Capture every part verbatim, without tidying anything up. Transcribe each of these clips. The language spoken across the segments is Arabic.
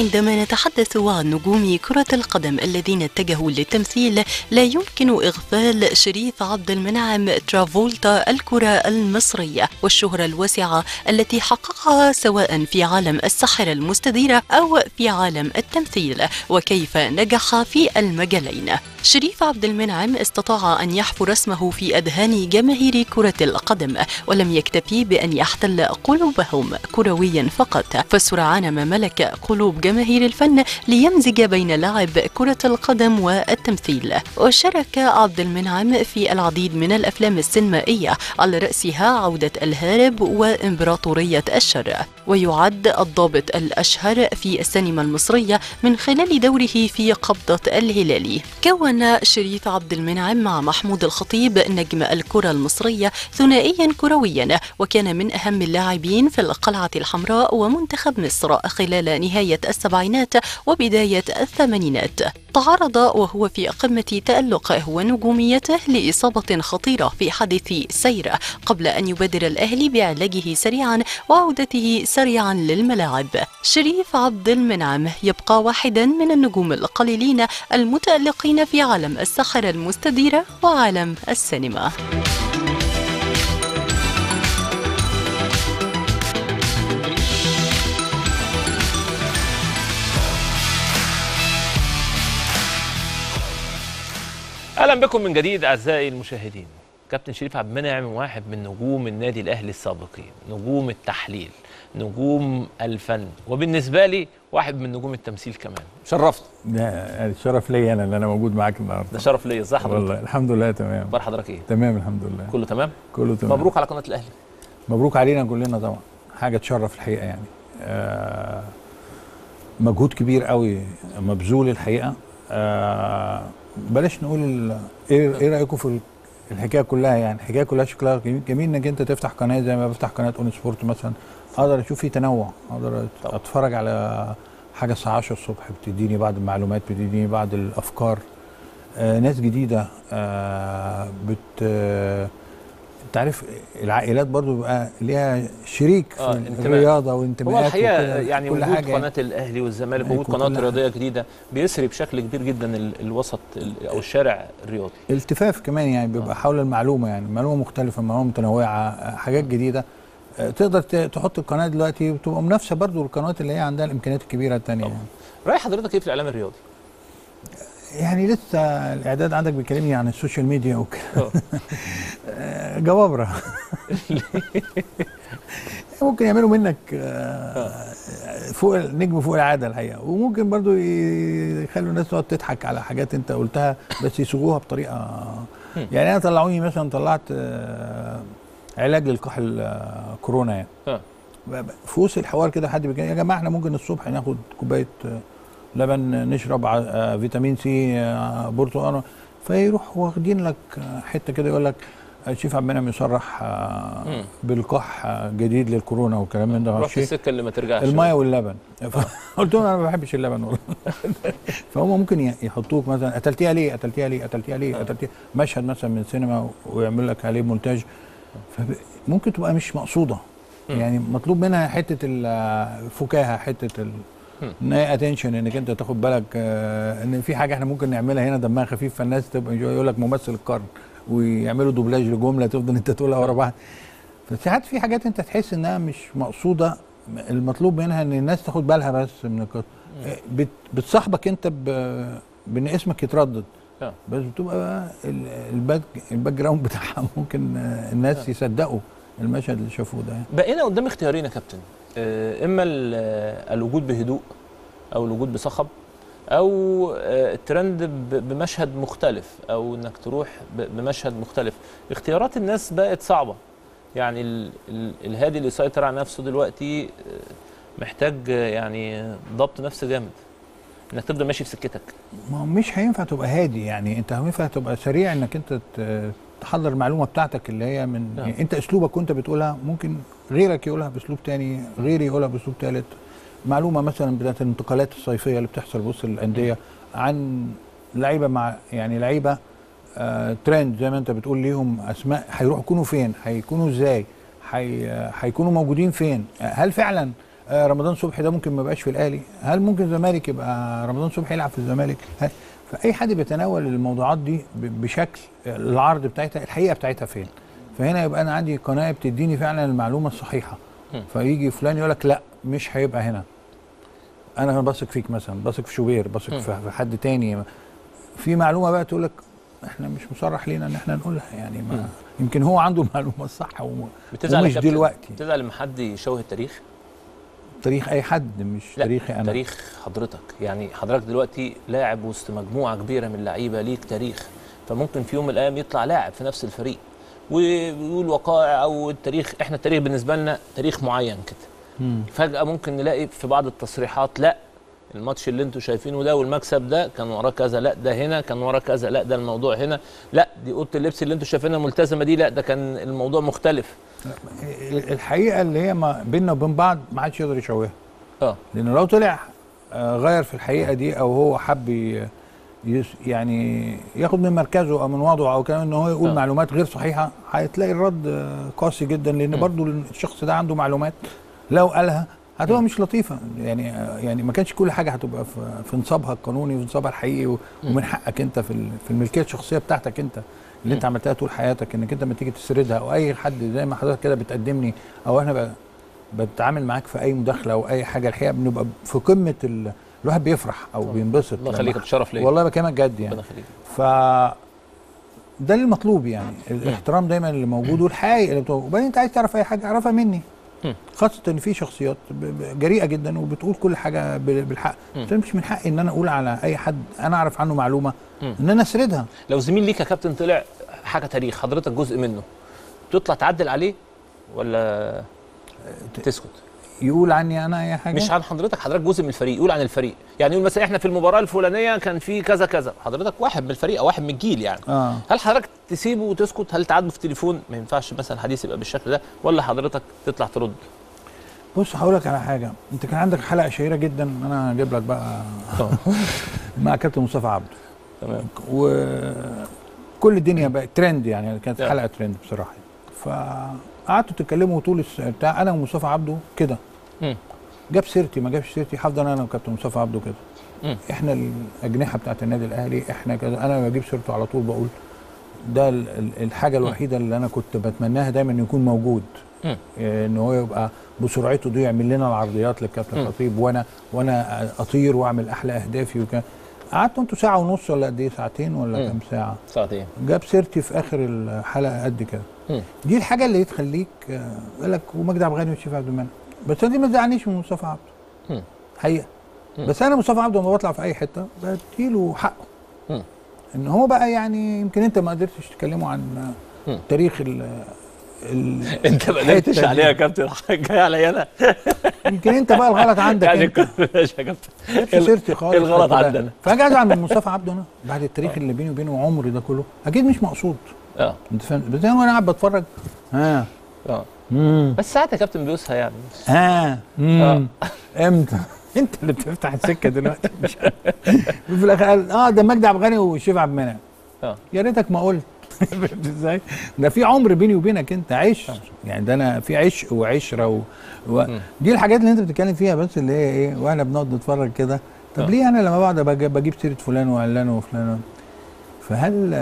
عندما نتحدث عن نجوم كرة القدم الذين اتجهوا للتمثيل لا يمكن إغفال شريف عبد المنعم ترافولتا الكرة المصرية والشهرة الواسعة التي حققها سواء في عالم الساحرة المستديرة أو في عالم التمثيل، وكيف نجح في المجالين. شريف عبد المنعم استطاع أن يحفر اسمه في أذهان جماهير كرة القدم، ولم يكتفي بأن يحتل قلوبهم كرويا فقط، فسرعان ما ملك قلوب جماهير الفن ليمزج بين لعب كرة القدم والتمثيل. وشارك عبد المنعم في العديد من الأفلام السينمائية على رأسها عودة الهارب وإمبراطورية الشر، ويعد الضابط الأشهر في السينما المصرية من خلال دوره في قبضة الهلالي. كون شريف عبد المنعم مع محمود الخطيب نجم الكرة المصرية ثنائيا كرويا، وكان من أهم اللاعبين في القلعة الحمراء ومنتخب مصر خلال نهاية السبعينات وبداية الثمانينات. تعرض وهو في قمة تألقه ونجوميته لإصابة خطيرة في حادث سير قبل أن يبادر الأهلي بعلاجه سريعا وعودته سريعا للملاعب. شريف عبد المنعم يبقى واحدا من النجوم القليلين المتألقين في عالم الساحرة المستديرة وعالم السينما. اهلا بكم من جديد اعزائي المشاهدين. كابتن شريف عبد المنعم واحد من نجوم النادي الاهلي السابقين، نجوم التحليل، نجوم الفن، وبالنسبه لي واحد من نجوم التمثيل كمان. شرفت. ده الشرف ليا انا اللي انا موجود معاك النهارده. ده شرف ليا. ازي حضرتك؟ والله الحمد لله تمام. اخبار حضرتك ايه؟ تمام الحمد لله. كله تمام؟ كله تمام. مبروك على قناه الاهلي. مبروك علينا كلنا طبعا، حاجه تشرف الحقيقه يعني. آه مجهود كبير قوي مبذول الحقيقه. آه بلاش نقول ايه ايه رايكم في الحكايه كلها؟ يعني الحكايه كلها شكلها جميل انك انت تفتح قناه زي ما بفتح قناه اون سبورت مثلا، اقدر اشوف فيه تنوع، اقدر اتفرج على حاجه الساعه عشرة الصبح بتديني بعض المعلومات، بتديني بعض الافكار، آه ناس جديده، آه بت آه انت عارف العائلات برضو بيبقى ليها شريك في آه الرياضه وانتماءات. هو الحقيقه يعني وجود قناه الاهلي والزمالك وجود قناه رياضيه جديده بيسري بشكل كبير جدا الوسط او الشارع الرياضي. التفاف كمان يعني بيبقى آه. حول المعلومه، يعني معلومه مختلفه، معلومه متنوعه، حاجات جديده. تقدر تحط القناه دلوقتي وتبقى منافسه برضو للقنوات اللي هي عندها الامكانيات الكبيره الثانيه. يعني راي حضرتك ايه في الاعلام الرياضي؟ يعني لسه الاعداد عندك بيكلمني عن السوشيال ميديا وكده. جوابره. ممكن يعملوا منك فوق النجم فوق العاده الحقيقه، وممكن برضو يخلوا الناس تقعد تضحك على حاجات انت قلتها بس يصوغوها بطريقه. يعني انا طلعوني مثلا طلعت علاج للكحل كورونا يعني. في وسط الحوار كده حد بيجي يا جماعه احنا ممكن الصبح ناخد كوبايه لبن، نشرب فيتامين سي، برتقانه، فيروح واخدين لك حته كده يقول لك شريف عبد المنعم يصرح بالكح جديد للكورونا والكلام من ده. رحت السكه اللي ما ترجعش، الميه واللبن. قلت لهم انا ما بحبش اللبن والله. فهم ممكن يحطوك مثلا قتلتيها ليه قتلتيها ليه قتلتيها ليه قتلتيها مشهد مثلا من السينما ويعمل لك عليه مونتاج، فممكن تبقى مش مقصوده. يعني مطلوب منها حته الفكاهه، حته ال ان هي اتنشن، انك انت تاخد بالك آه ان في حاجه احنا ممكن نعملها هنا دمها خفيف، فالناس تبقى يقول لك ممثل القرن ويعملوا دوبلاج لجمله تفضل انت تقولها ورا بعض. فساعات في حاجات انت تحس انها مش مقصوده، المطلوب منها ان الناس تاخد بالها بس من القصه. بت بتصاحبك انت بان اسمك يتردد، بس بتبقى الباك الباك جراوند بتاعها ممكن الناس يصدقوا المشهد اللي شافوه ده. بقينا قدام اختيارين يا كابتن، اما الوجود بهدوء او الوجود بصخب، او الترند بمشهد مختلف، او انك تروح بمشهد مختلف. اختيارات الناس بقت صعبه، يعني ال ال الهادي اللي يسيطر على نفسه دلوقتي محتاج يعني ضبط نفس جامد انك تفضل ماشي في سكتك. ما هو مش هينفع تبقى هادي، يعني انت هينفع تبقى سريع انك انت تحضر المعلومه بتاعتك اللي هي من يعني انت اسلوبك وانت بتقولها ممكن غيرك يقولها باسلوب تاني، غيري يقولها باسلوب ثالث. معلومه مثلا بتاعت الانتقالات الصيفيه اللي بتحصل وسط الانديه عن لعيبه مع يعني لعيبه آه ترند زي ما انت بتقول، ليهم اسماء، هيروحوا يكونوا فين، هيكونوا ازاي، هيكونوا موجودين فين، هل فعلا آه رمضان صبحي ده ممكن ما يبقاش في الاهلي، هل ممكن الزمالك يبقى رمضان صبحي يلعب في الزمالك؟ فاي حد بيتناول الموضوعات دي بشكل العرض بتاعتها الحقيقه بتاعتها فين. فهنا يبقى انا عندي قناه بتديني فعلا المعلومه الصحيحه. فيجي فلان يقول لك لا مش هيبقى هنا، انا بثق فيك مثلا، بثق في شوبير، بثق في حد تاني، في معلومه بقى تقول لك احنا مش مصرح لينا ان احنا نقولها، يعني ما م. يمكن هو عنده المعلومه الصح ومش دلوقتي. بتزعل لما حد يشوه التاريخ؟ تاريخ اي حد مش تاريخي انا. تاريخ حضرتك، يعني حضرتك دلوقتي لاعب وسط مجموعه كبيره من اللعيبه، ليك تاريخ، فممكن في يوم من الايام يطلع لاعب في نفس الفريق ويقول وقائع او التاريخ، احنا التاريخ بالنسبه لنا تاريخ معين كده. م. فجاه ممكن نلاقي في بعض التصريحات لا الماتش اللي انتوا شايفينه ده والمكسب ده كان وراه كذا، لا ده هنا كان وراه كذا، لا ده الموضوع هنا، لا دي اوضه اللبس اللي انتوا شايفينها ملتزمه دي، لا ده كان الموضوع مختلف. الحقيقه اللي هي ما بيننا وبين بعض ما حدش يقدر يشوهها. اه لانه لو طلع غير في الحقيقه دي او هو حب يعني ياخد من مركزه او من وضعه او كمان ان هو يقول أوه. معلومات غير صحيحه، هتلاقي الرد قاسي جدا، لان برضو الشخص ده عنده معلومات لو قالها هتبقى مش لطيفه. يعني يعني ما كانش كل حاجه هتبقى في, في نصابها القانوني وفي نصابها الحقيقي ومن حقك انت في في الملكيه الشخصيه بتاعتك انت اللي انت عملتها طول حياتك، انك انت لما تيجي تسردها او اي حد زي ما حضرتك كده بتقدمني او انا بتعامل معاك في اي مداخله او اي حاجه، الحقيقه بنبقى في قمه ال... الواحد بيفرح او طبعا. بينبسط. الله يخليك، بتشرف ليا والله بكلمك جد يعني. ربنا يخليك. ف ده اللي مطلوب يعني، الاحترام دايما اللي موجود والحقيقه اللي بتوجد. وبعدين انت عايز تعرف اي حاجه اعرفها مني، خاصه ان في شخصيات جريئه جدا وبتقول كل حاجه بالحق، بس مش من حقي ان انا اقول على اي حد انا اعرف عنه معلومه ان انا اسردها. لو زميل ليك يا كابتن طلع حاجه تاريخ حضرتك جزء منه، تطلع تعدل عليه ولا تسكت؟ يقول عني انا اي حاجه؟ مش عن حضرتك، حضرتك جزء من الفريق، يقول عن الفريق، يعني يقول مثلا احنا في المباراه الفلانيه كان في كذا كذا، حضرتك واحد من الفريق او واحد من الجيل يعني. آه. هل حضرتك تسيبه وتسكت؟ هل تعاتبه في التليفون ما ينفعش مثلا الحديث يبقى بالشكل ده، ولا حضرتك تطلع ترد؟ بص هقول لك على حاجه، انت كان عندك حلقه شهيره جدا انا هجيب لك بقى مع كابتن مصطفى عبده. تمام. وكل الدنيا بقت ترند يعني، كانت حلقه ترند بصراحه. فقعدتوا تتكلموا طول بتاع انا ومصطفى عبده كده. جاب سيرتي ما جابش سيرتي، هفضل انا وكابتن مصطفى عبده كده. م. احنا الاجنحه بتاعت النادي الاهلي احنا كده، انا بجيب سيرته على طول، بقول ده الحاجه الوحيده اللي انا كنت بتمناها دايما يكون موجود، م. ان هو يبقى بسرعته دي يعمل لنا العرضيات للكابتن خطيب، وانا وانا اطير واعمل احلى اهدافي وكان. قعدتوا انتوا ساعه ونص ولا قد ايه، ساعتين ولا كام ساعه؟ ساعتين. جاب سيرتي في اخر الحلقه قد كده. م. دي الحاجه اللي تخليك يقول لك ومجدي عبد الغني وشريف عبد المنعم، بس دي ما تزعلنيش من مصطفى عبده حقيقه. بس انا مصطفى عبده لما بطلع في اي حته بديله حقه. م. ان هو بقى يعني يمكن انت ما قدرتش تتكلموا عن م. تاريخ ال ال انت ما قدرتش عليها يا كابتن، جاي عليا انا. يمكن انت بقى الغلط عندك يعني انت. ماشي يا كابتن، جبت سيرتي خالص. الغلط عندنا. فاجي ازعل من مصطفى عبده انا بعد التاريخ اللي بيني وبينه عمري ده كله، اكيد مش مقصود. اه انت فاهم، بس انا وانا قاعد بتفرج ها اه مم. بس ساعات يا كابتن بيوسها يعني. ها اه امتى؟ انت اللي بتفتح السكه دلوقتي. مش في الاخر قال اه ده مجدي عبد الغني وشريف عبد المنعم. اه يا ريتك ما قلت. ازاي؟ ده في عمر بيني وبينك انت، عشق يعني، ده انا في عشق وعشره و... و... دي الحاجات اللي انت بتتكلم فيها، بس اللي هي ايه واحنا بنقعد نتفرج كده. طب ليه انا لما بقعد بجيب سيره فلان وعلان وفلان؟ فهل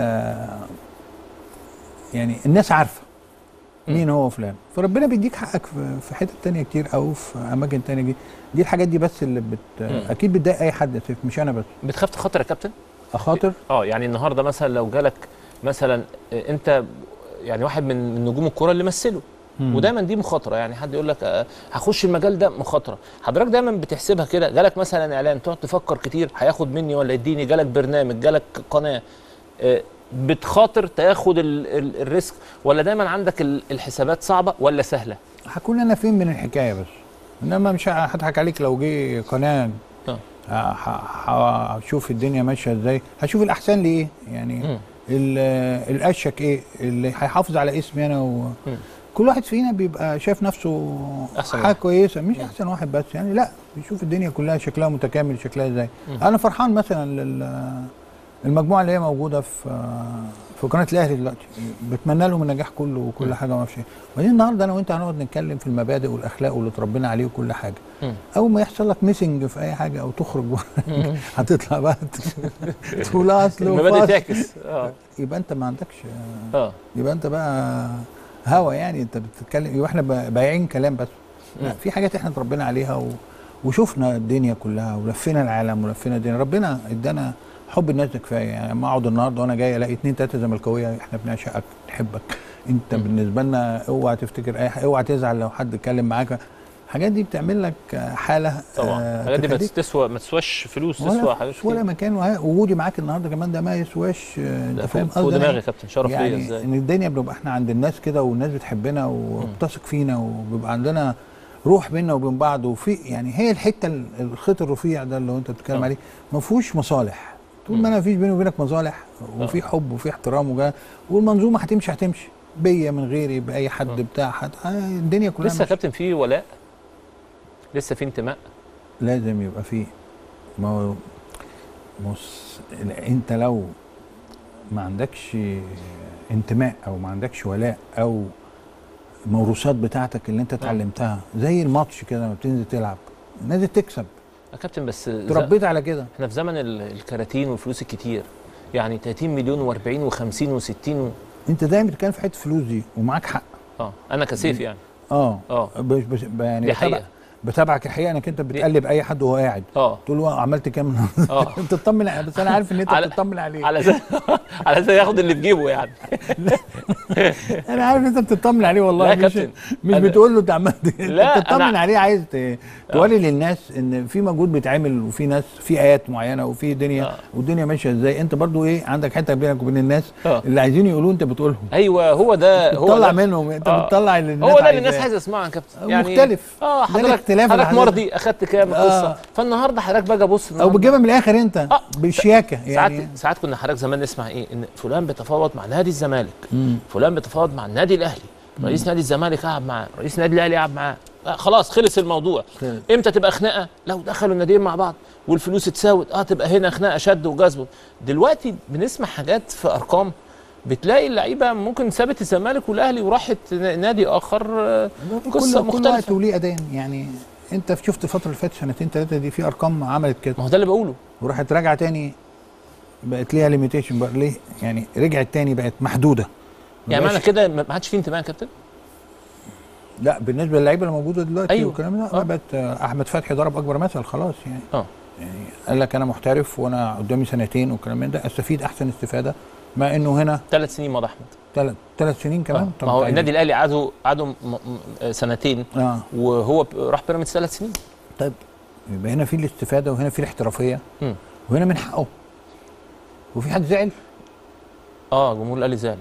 يعني الناس عارفه مين هو فلان، فربنا بيديك حقك في حتت تانية كتير او في اماكن تانية دي. دي الحاجات دي بس اللي بت... اكيد بتضايق اي حد، مش انا بس. بتخاف تخاطر يا كابتن؟ اخاطر؟ اه يعني النهارده مثلا لو جالك مثلا انت يعني واحد من نجوم الكوره اللي مثلوا، ودايما دي مخاطره، يعني حد يقول لك هخش المجال ده مخاطره، حضرتك دايما بتحسبها كده؟ جالك مثلا اعلان تقعد تفكر كتير هياخد مني ولا يديني، جالك برنامج، جالك قناه، بتخاطر تاخد الريسك، ولا دايما عندك الحسابات صعبه ولا سهله؟ هكون انا فين من الحكايه بس، انما مش هضحك عليك لو جه قناه هشوف الدنيا ماشيه ازاي، هشوف الاحسن لي ايه يعني، الاشك ايه اللي هيحافظ على اسمي انا و... كل واحد فينا بيبقى شايف نفسه حاجه كويسه، مش احسن واحد بس يعني، لا بيشوف الدنيا كلها شكلها متكامل، شكلها ازاي. انا فرحان مثلا لل المجموعه اللي هي موجوده في في قناه الاهلي دلوقتي، بتمنى لهم النجاح كله وكل م. حاجه ما اعرفش ايه. وبعدين النهارده انا وانت هنقعد نتكلم في المبادئ والاخلاق واللي اتربينا عليه وكل حاجه. م. اول ما يحصل لك ميسنج في اي حاجه او تخرج هتطلع بقى تقول اصل المبادئ تعكس اه يبقى انت ما عندكش اه يبقى انت بقى هوا يعني. انت بتتكلم يبقى احنا بايعين كلام بس. لا، في حاجات احنا اتربينا عليها و... وشفنا الدنيا كلها ولفينا العالم ولفينا الدنيا. ربنا ادانا حب الناس ده كفايه يعني. اما اقعد النهارده وانا جاي الاقي اتنين تلاته زملكاويه احنا بنعشقك نحبك انت م. بالنسبه لنا اوعى تفتكر اي حاجه، اوعى تزعل لو حد اتكلم معاك. الحاجات دي بتعمل لك حاله طبعا. الحاجات دي ما تسوى ما تسواش فلوس، تسوى حاجات كتير ولا مكان. وجودي معاك النهارده كمان ده ما يسواش. انت فاهم قصدي دماغي يا كابتن، شرف يعني ليا ازاي ان الدنيا بنبقى احنا عند الناس كده والناس بتحبنا وبتثق فينا وبيبقى عندنا روح بيننا وبين بعض. وفي يعني هي الحته الخيط الرفيع ده اللي انت بتتكلم عليه ما فيهوش مصالح. طول ما انا فيش بيني وبينك مصالح وفي حب وفي احترام وجا والمنظومه هتمشي هتمشي بيا من غيري باي حد أوه. بتاع حد الدنيا كلها. لسه يا كابتن في ولاء، لسه في انتماء، لازم يبقى فيه. ما هو بص، انت لو ما عندكش انتماء او ما عندكش ولاء او الموروثات بتاعتك اللي انت اتعلمتها زي الماتش كده لما بتنزل تلعب نازل تكسب يا كابتن، بس تربيت على كده. احنا في زمن الكراتين والفلوس الكتير، يعني تلاتين مليون و40 و50 و60 و... انت دايما بتتكلم في حته فلوس دي ومعاك حق. اه انا كسيف يعني اه اه بش بش يعني دي حقيقة. بتابعك الحقيقه انك انت بتقلب اي حد وهو قاعد اه تقول له عملت كام اه بتطمن. بس انا عارف ان انت بتطمن عليه على زي على زي ياخد اللي في جيبه يعني. انا عارف انت بتطمن عليه والله. لا مش مش بتقول له انت عملت لا بتطمن أنا... عليه. عايز توري للناس ان في مجهود بيتعمل وفي ناس في ايات معينه وفي دنيا آه. والدنيا ماشيه ازاي. انت برضو ايه عندك حته بينك وبين الناس آه. اللي عايزين يقولوه انت بتقولهم. ايوه هو ده هو بتطلع منهم. انت آه. بتطلع اللي الناس هو ده اللي الناس عايزه تسمعه يا كابتن يعني مختلف. اه حضرتك حضرتك مرضي اخدت كام القصه آه. فالنهارده حضرتك بقى بص او بتجيبها من الاخر انت آه. بشياكه يعني. ساعات ساعات كنا حضرتك زمان نسمع ايه ان فلان بيتفاوض مع نادي الزمالك، مم. فلان بيتفاوض مع النادي الاهلي، رئيس نادي الزمالك قعد معاه، رئيس نادي الاهلي قعد معاه، آه خلاص خلص الموضوع. خلص. امتى تبقى خناقه؟ لو دخلوا الناديين مع بعض والفلوس اتساوت اه تبقى هنا خناقه شد وجذب. دلوقتي بنسمع حاجات في ارقام بتلاقي اللعيبه ممكن سابت الزمالك والاهلي وراحت نادي اخر، قصه مختلفه. كل وقت وليه اذان يعني. انت شفت الفتره اللي فاتت سنتين ثلاثه دي في ارقام عملت كده. ما هو ده اللي بقوله. وراحت راجعه تاني بقت ليها ليميتيشن بقى ليه؟ يعني رجعت تاني بقت محدوده. يعني معنى كده ما عادش في انتماء يا كابتن؟ لا بالنسبه للعيبه اللي موجوده دلوقتي أيوه. والكلام ده آه. بقت احمد فتحي ضرب اكبر مثل خلاص يعني. اه يعني قال لك انا محترف وانا قدامي سنتين والكلام من ده استفيد احسن استفاده. مع انه هنا ثلاث سنين مضى احمد. ثلاث ثلاث سنين كمان. آه. ما هو النادي الاهلي قعدوا قعدوا سنتين آه. وهو راح بيراميدز ثلاث سنين. طيب يبقى هنا في الاستفاده وهنا في الاحترافيه م. وهنا من حقه. وفي حد زعل؟ اه جمهور الاهلي زعل.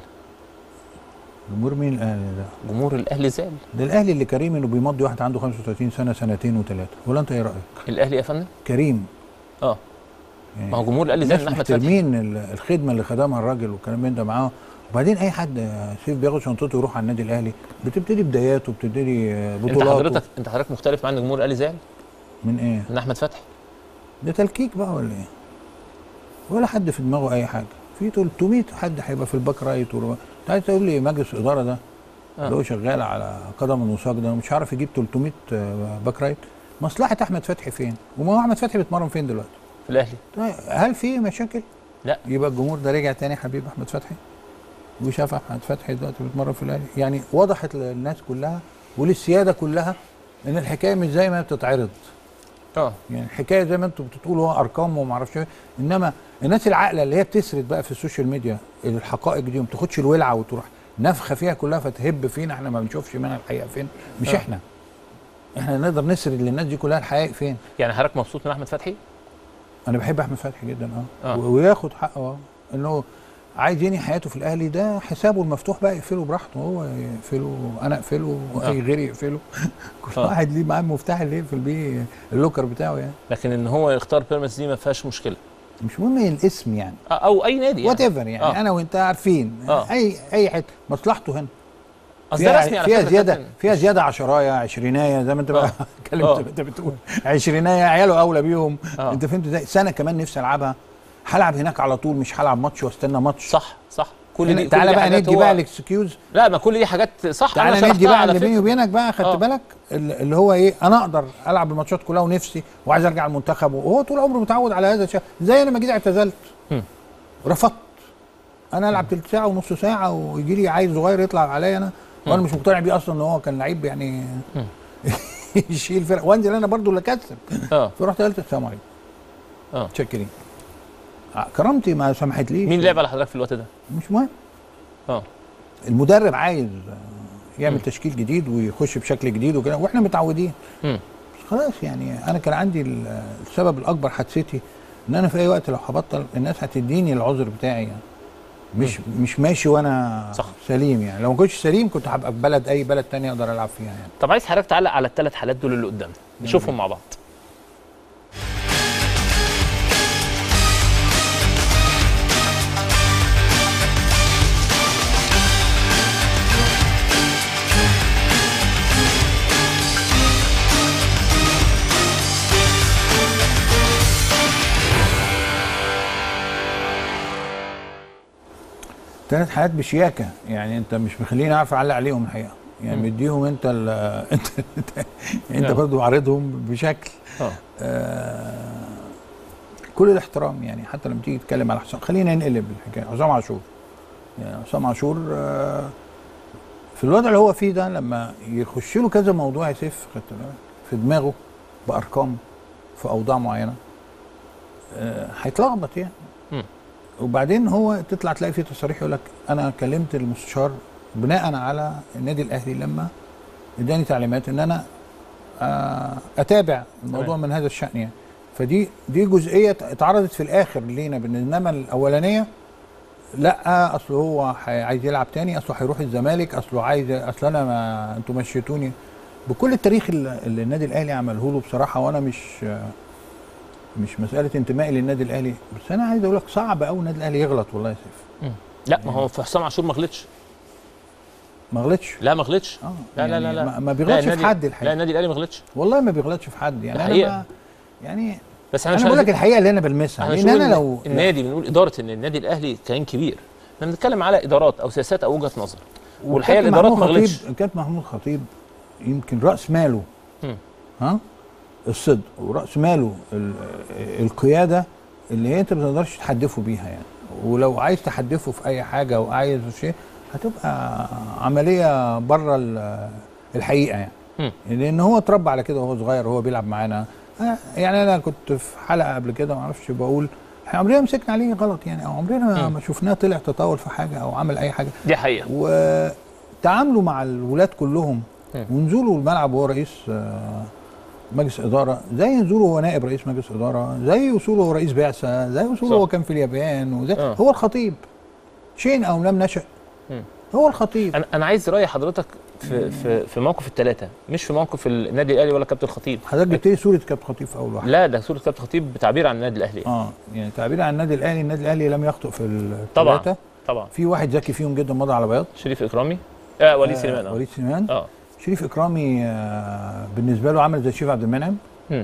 جمهور مين الاهلي ده؟ جمهور الاهلي زعل. ده الاهلي اللي كريم انه بيمضي واحد عنده خمسة وثلاثين سنه سنتين وثلاثه، ولا انت ايه رايك؟ الاهلي يا فندم؟ كريم. اه يعني ما هو جمهور الاهلي زعل. احمد فتحي الخدمه اللي خدمها الراجل والكلام من ده معاه. وبعدين اي حد سيف بياخد شنطته ويروح على النادي الاهلي بتبتدي بداياته وبتبتدي بطولاته. انت حضرتك انت حضرتك مختلف مع ان جمهور الاهلي زعل؟ من ايه؟ من احمد فتحي. ده تلكيك بقى ولا ايه؟ ولا حد في دماغه اي حاجه. في ثلاثمية حد هيبقى في الباك رايت. انت عايز تقول لي مجلس الاداره ده آه. اللي هو شغال على قدم وساق ده مش عارف يجيب ثلاثمية باك رايت؟ مصلحه احمد فتحي فين؟ وما هو احمد فتحي بيتمرن فين دلوقتي؟ في الاهلي. هل في مشاكل؟ لا. يبقى الجمهور ده رجع تاني حبيب احمد فتحي وشاف احمد فتحي دلوقتي بيتمرن في الاهلي. يعني وضحت للناس كلها وللسياده كلها ان الحكايه مش زي ما بتتعرض. اه يعني الحكايه زي ما انتم بتقولوا ارقام وما اعرفش ايه، انما الناس العاقله اللي هي بتسرد بقى في السوشيال ميديا الحقائق دي وما تاخدش الولعه وتروح نفخه فيها كلها فتهب فينا احنا ما بنشوفش منها الحقيقه فين. مش آه. احنا احنا نقدر نسرد للناس دي كلها الحقائق فين. يعني حضرتك مبسوط من احمد فتحي؟ انا بحب احمد فتحي جدا اه, آه. وياخد حقه اه انه عايز ينهي حياته في الاهلي. ده حسابه المفتوح بقى يقفله براحته. هو يقفله انا اقفله واي غيري يقفله. كل واحد ليه معاه المفتاح اللي يقفل بيه اللوكر بتاعه يعني. لكن ان هو يختار بيراميدز دي ما فيهاش مشكله. مش مهم الاسم يعني آه او اي نادي وات ايفر يعني, يعني. آه. انا وانت عارفين آه. اي اي حته مصلحته هنا. اصل ده رسمي على فيها زياده فيها زياده عشرايه عشرينايه زي ما انت بقى اتكلمت انت بتقول عشرينايه عياله اولى بيهم. انت فهمت ازاي؟ سنه كمان نفسي العبها هلعب هناك على طول مش هلعب ماتش واستنى ماتش. صح صح كل دي تعالى كل دي بقى حاجات ندي هو- بقى الاكسكيوز. لا، ما كل دي حاجات صح. تعالى أنا ندي شرحتها بقى على اللي بيني فكرة. وبينك بقى، خدت آه. بالك اللي هو ايه، انا اقدر العب الماتشات كلها ونفسي وعايز ارجع المنتخب، وهو طول عمره متعود على هذا الشيء. زي انا لما جيت اعتزلت م. رفضت، انا العب تلت ساعه ونص ساعه ويجي لي عيل صغير يطلع عليا انا، وانا مش مقتنع بيه اصلا ان هو كان لعيب يعني يشيل فرق، وانزل انا برضو اللي اكسب. اه فرحت قلت السلام عليكم، اه متشكرين، كرامتي ما سمحتليش. مين لعب على حضرتك في الوقت ده؟ مش مهم. اه المدرب عايز يعمل م. تشكيل جديد ويخش بشكل جديد وكده، واحنا متعودين. م. بس خلاص يعني انا كان عندي ال- السبب الاكبر حادثتي ان انا في اي وقت لو هبطل الناس هتديني العذر بتاعي يعني. مش م. مش ماشي وانا صح. سليم يعني. لو ما كنتش سليم كنت هبقى في بلد، اي بلد تانية اقدر العب فيها يعني. طب عايز حضرتك تعلق على الثلاث حالات دول اللي قدامنا، نشوفهم مع بعض. ثلاث حالات بشياكه يعني، انت مش مخليني اعرف اعلق عليهم الحقيقه يعني. مديهم انت ال انت انت نعم. برضه عارضهم بشكل اه آه كل الاحترام يعني. حتى لما تيجي تتكلم على حسام، خلينا ننقلب الحكايه. حسام عاشور يعني، حسام عاشور آه في الوضع اللي هو فيه ده، لما يخش له كذا موضوع يا سيف، خدت بالك في دماغه بارقام في اوضاع معينه، آه هيتلخبط يعني. م. وبعدين هو تطلع تلاقي فيه تصاريح يقول لك انا كلمت المستشار بناء على النادي الاهلي لما اداني تعليمات ان انا آه اتابع الموضوع من هذا الشأن يعني. فدي دي جزئيه اتعرضت في الاخر لينا، انما الاولانيه لا، اصل هو عايز يلعب تاني، اصله هيروح الزمالك، اصله عايز، اصل انا ما انتوا مشيتوني بكل التاريخ اللي, اللي النادي الاهلي عمله له بصراحه. وانا مش مش مساله انتمائي للنادي الاهلي، بس انا عايز اقول لك صعب قوي النادي الاهلي يغلط والله يا سيف. لا، ما هو في حسام عاشور ما غلطش. ما غلطش؟ لا ما غلطش. اه لا لا يعني لا لا ما, ما بيغلطش في حد الحقيقه. لا، النادي الاهلي ما غلطش والله ما بيغلطش في حد يعني. انا ما يعني بس انا بقول لك الحقيقه اللي انا بلمسها، لان انا لو النادي بنقول اداره ان النادي الاهلي كيان كبير، احنا بنتكلم على ادارات او سياسات او وجهه نظر، والحقيقه الادارات ما غلطش. كابتن محمود خطيب يمكن راس ماله م. ها الصدق، وراس ماله القياده اللي هي انت ما تقدرش تحدفه بيها يعني. ولو عايز تحدفه في اي حاجه او عايز شيء هتبقى عمليه بره الحقيقه يعني. م. لان هو اتربى على كده وهو صغير وهو بيلعب معانا يعني. انا كنت في حلقه قبل كده ما اعرفش بقول احنا عمرنا مسكنا عليه غلط يعني، او عمرنا ما شفناه طلع تطاول في حاجه او عمل اي حاجه. دي حقيقه. وتعامله مع الولاد كلهم م. ونزوله الملعب وهو رئيس مجلس اداره، زي نزوله وهو نائب رئيس مجلس اداره، زي وصوله وهو رئيس بعثه، زي وصوله وهو كان في اليابان، وزي آه. هو الخطيب شين او لم نشأ م. هو الخطيب. انا انا عايز راي حضرتك في في في موقف الثلاثه، مش في موقف النادي الاهلي ولا كابتن الخطيب. حضرتك جبت لي صوره كابتن الخطيب في اول واحده. لا، ده صوره كابتن الخطيب بتعبير عن النادي الاهلي. اه يعني تعبير عن النادي الاهلي. النادي الاهلي لم يخطئ في الثلاثه طبعا طبعا. في واحد ذكي فيهم جدا مضى على بياض، شريف اكرامي اه وليد آه سليمان. اه وليد سليمان اه شريف اكرامي آه بالنسبه له عمل زي شريف عبد المنعم. م.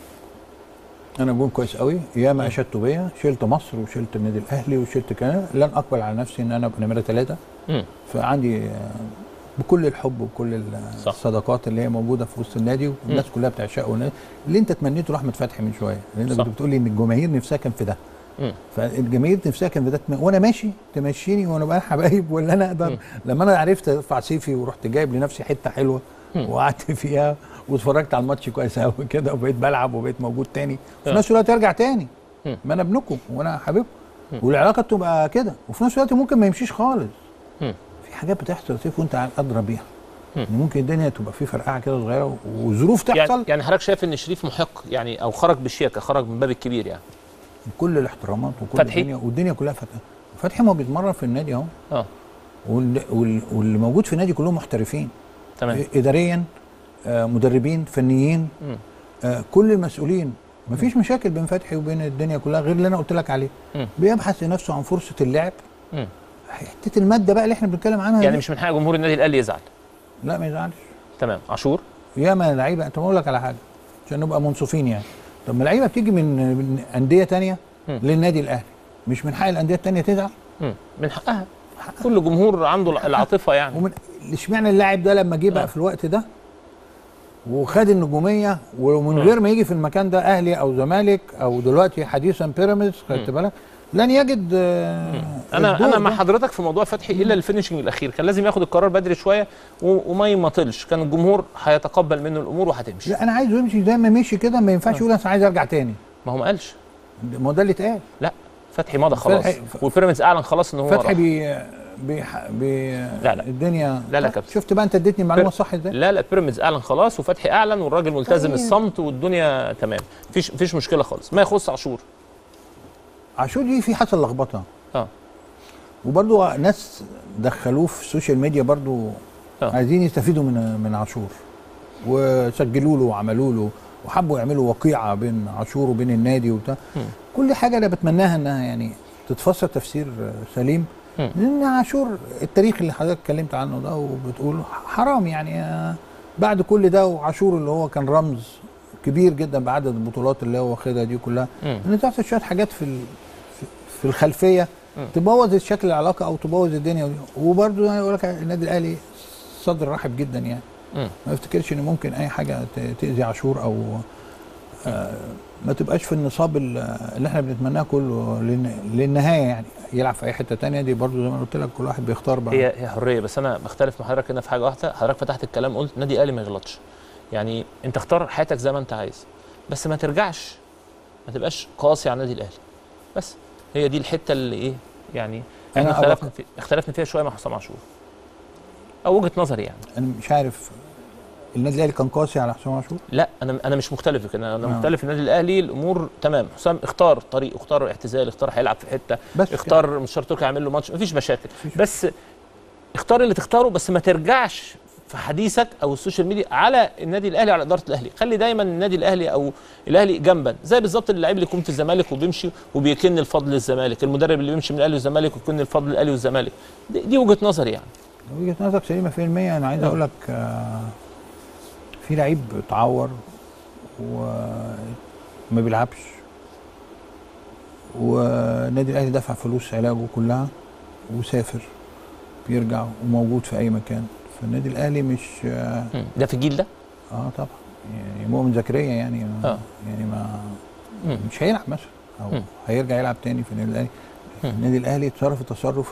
انا جون كويس قوي، ياما اشدته بيا، شلت مصر وشلت النادي الاهلي وشلت كده، لن اقبل على نفسي ان انا ابقى نمره ثلاثه. فعندي بكل الحب وكل الصداقات اللي هي موجوده في وسط النادي والناس كلها بتعشقه، اللي انت تمنيته لاحمد فتحي من شويه، لان انت بتقول لي ان الجماهير نفسها كان في ده. م. فالجماهير نفسها كان في ده، وانا ماشي تمشيني وانا بقى حبايب ولا انا اقدر. م. لما انا عرفت ارفع سيفي ورحت جايب لنفسي حته حلوه وقعدت فيها واتفرجت على الماتش كويس قوي كده، وبقيت بلعب وبقيت موجود تاني، وفي نفس الوقت ارجع تاني. م. ما انا ابنكم وانا حبيبكم، والعلاقه تبقى كده، وفي نفس الوقت ممكن ما يمشيش خالص. م. في حاجات بتحصل يا سيف وانت ادرى بيها، ان ممكن الدنيا تبقى في فرقعه كده صغيره وظروف تحصل. يعني يعني حضرتك شايف ان شريف محق يعني، او خرج بالشياكه، خرج من باب الكبير يعني؟ بكل الاحترامات وكل الدنيا، والدنيا كلها فتحي. فتحي ما بيتمرن في النادي اهو. اه واللي موجود في النادي كلهم محترفين تمام، اداريا، آه مدربين فنيين، آه كل المسؤولين. مفيش مشاكل بين فتحي وبين الدنيا كلها غير اللي انا قلت لك عليه. م. بيبحث لنفسه عن فرصه اللعب. م. حته الماده بقى اللي احنا بنتكلم عنها يعني دي. مش من حق جمهور النادي الاهلي يزعل؟ لا ما يزعلش. تمام. عاشور ياما لعيبه، انت بقول لك على حاجه عشان نبقى منصفين يعني. طب ما اللعيبه بتيجي من من انديه ثانيه للنادي الاهلي، مش من حق الانديه الثانيه تزعل؟ م. من حقها. كل جمهور عنده العاطفه يعني. ومن اشمعنى اللاعب ده لما جه بقى في الوقت ده وخد النجوميه ومن غير ما يجي في المكان ده اهلي او زمالك او دلوقتي حديثا بيراميدز، خدت بالك لن يجد. انا انا مع حضرتك في موضوع فتحي الا الفينشنج الاخير، كان لازم ياخد القرار بدري شويه وما يماطلش، كان الجمهور هيتقبل منه الامور وهتمشي. لا انا عايزه يمشي زي ما مشي كده، ما ينفعش يقول انا عايز ارجع تاني. ما هو ما قالش، ما هو ده اللي اتقال. لا فتحي مضى خلاص، والبيراميدز اعلن خلاص ان هو فتحي بي بي بي لا لا الدنيا لا لا كابتن، شفت بقى انت اديتني المعلومه صح ازاي؟ لا لا بيراميدز اعلن خلاص وفتحي اعلن والراجل ملتزم طيب. الصمت والدنيا تمام، مفيش مفيش مشكله خالص. ما يخص عاشور، عاشور دي في حصل لخبطه اه وبرضو ناس دخلوه في السوشيال ميديا برضو آه. عايزين يستفيدوا من من عاشور وسجلوا له وعملوا له وحبوا يعملوا وقيعه بين عاشور وبين النادي وبتاع. كل حاجه انا بتمناها انها يعني تتفسر تفسير سليم، لان عاشور التاريخ اللي حضرتك اتكلمت عنه ده وبتقول حرام يعني بعد كل ده، وعاشور اللي هو كان رمز كبير جدا بعدد البطولات اللي هو واخدها دي كلها، ان تحصل شويه حاجات في في الخلفيه تبوظ شكل العلاقه او تبوظ الدنيا. وبرده يقول لك النادي الاهلي صدر رحب جدا يعني، ما افتكرش ان ممكن اي حاجه تاذي عاشور او آه ما تبقاش في النصاب اللي احنا بنتمناه كله للنهايه يعني، يلعب في اي حته ثانيه. دي برضه زي ما قلت لك كل واحد بيختار بقى، هي هي حريه. بس انا بختلف مع حضرتك هنا في حاجه واحده، حضرتك فتحت الكلام قلت النادي الاهلي ما يغلطش، يعني انت اختار حياتك زي ما انت عايز بس ما ترجعش، ما تبقاش قاسي على النادي الاهلي. بس هي دي الحته اللي ايه يعني احنا اختلفنا في اختلفنا فيها شويه مع حسام عاشور او وجهه نظري يعني. انا مش عارف النادي الاهلي كان قاسي على حسام عاشور؟ لا انا انا مش مختلف في كده، انا آه. مختلف. النادي الاهلي الامور تمام، حسام اختار طريق، اختار اعتزال، اختار هيلعب في حته، اختار مستشار تركي يعمل له ماتش، مفيش مشاكل، بس اختار اللي تختاره بس ما ترجعش في حديثك او السوشيال ميديا على النادي الاهلي على اداره الاهلي. خلي دايما النادي الاهلي او الاهلي جنبا، زي بالظبط اللعيب اللي يكون في الزمالك وبيمشي وبيكن الفضل للزمالك، المدرب اللي بيمشي من الاهلي والزمالك ويكن الفضل للاهلي والزمالك. دي, دي وجهه نظري يعني. وجهه نظرك سليمه في المية. انا عايز اقول لك آه في لعيب اتعور وما بيلعبش والنادي الاهلي دفع فلوس علاجه كلها وسافر بيرجع وموجود في اي مكان. فالنادي الاهلي مش آه ده في الجيل ده؟ اه طبعا يعني مؤمن زكريا يعني آه. يعني ما مم. مش هيلعب مثلا او مم. هيرجع يلعب تاني في النادي الاهلي. النادي الاهلي اتصرف التصرف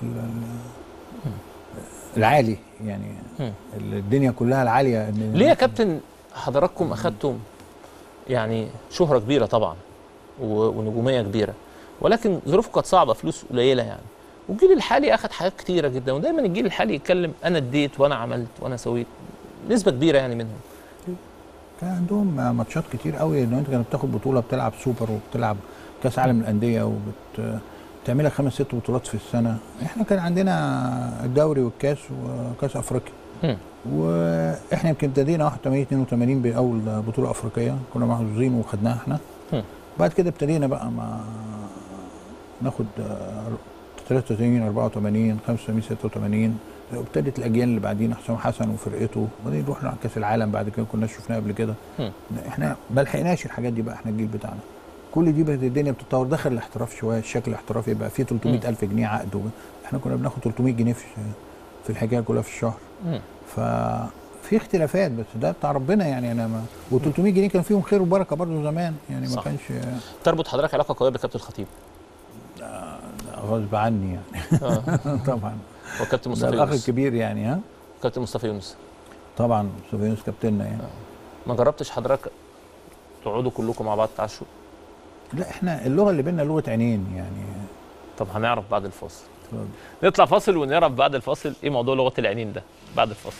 العالي يعني مم. الدنيا كلها العاليه. ليه يا كابتن حضراتكم اخذتم يعني شهره كبيره طبعا ونجوميه كبيره، ولكن ظروفكم كانت صعبه، فلوس قليله يعني، والجيل الحالي اخذ حاجات كتيره جدا، ودايما الجيل الحالي يتكلم انا اديت وانا عملت وانا سويت، نسبه كبيره يعني منهم. كان عندهم ماتشات كتير قوي، ان انت كانت بتاخد بطوله، بتلعب سوبر وبتلعب كاس عالم الانديه وبت تعملها خمس ست بطولات في السنه. احنا كان عندنا الدوري والكاس وكاس افريقيا، واحنا يمكن ابتدينا واحد وثمانين اثنين وثمانين باول بطوله افريقيه كنا محظوظين وخدناها احنا. م. بعد كده ابتدينا بقى ما ناخد ثلاثة وثمانين أربعة وثمانين خمسة وثمانين ستة وثمانين، وابتدت الاجيال اللي بعدين حسام حسن وفرقته، وبعدين رحنا على كاس العالم بعد كده كنا شفناه قبل كده. احنا ما لحقناش الحاجات دي بقى، احنا الجيل بتاعنا كل دي بقت الدنيا بتتطور، دخل الاحتراف شويه، الشكل الاحترافي بقى فيه ثلاثمائة ألف جنيه عقد، احنا كنا بناخد ثلاثمائة جنيه في في الحكايه كلها في الشهر. ففي اختلافات بس ده بتاع ربنا يعني. انا ما و300 جنيه كان فيهم خير وبركه برضه زمان يعني. صح. ما كانش تربط حضرتك علاقه قويه بكابتن الخطيب؟ غصب عني يعني. آه. طبعا. وكابتن مصطفى يونس الاخ الكبير يعني. ها كابتن مصطفى يونس طبعا، مصطفى يونس كابتننا يعني. آه. ما جربتش حضرتك تقعدوا كلكم مع بعض تعشوا؟ لا احنا اللغه اللي بيننا لغه عينين يعني. طب هنعرف بعد الفاصل. نطلع فاصل ونعرف بعد الفاصل ايه موضوع لغه العينين ده بعد الفاصل.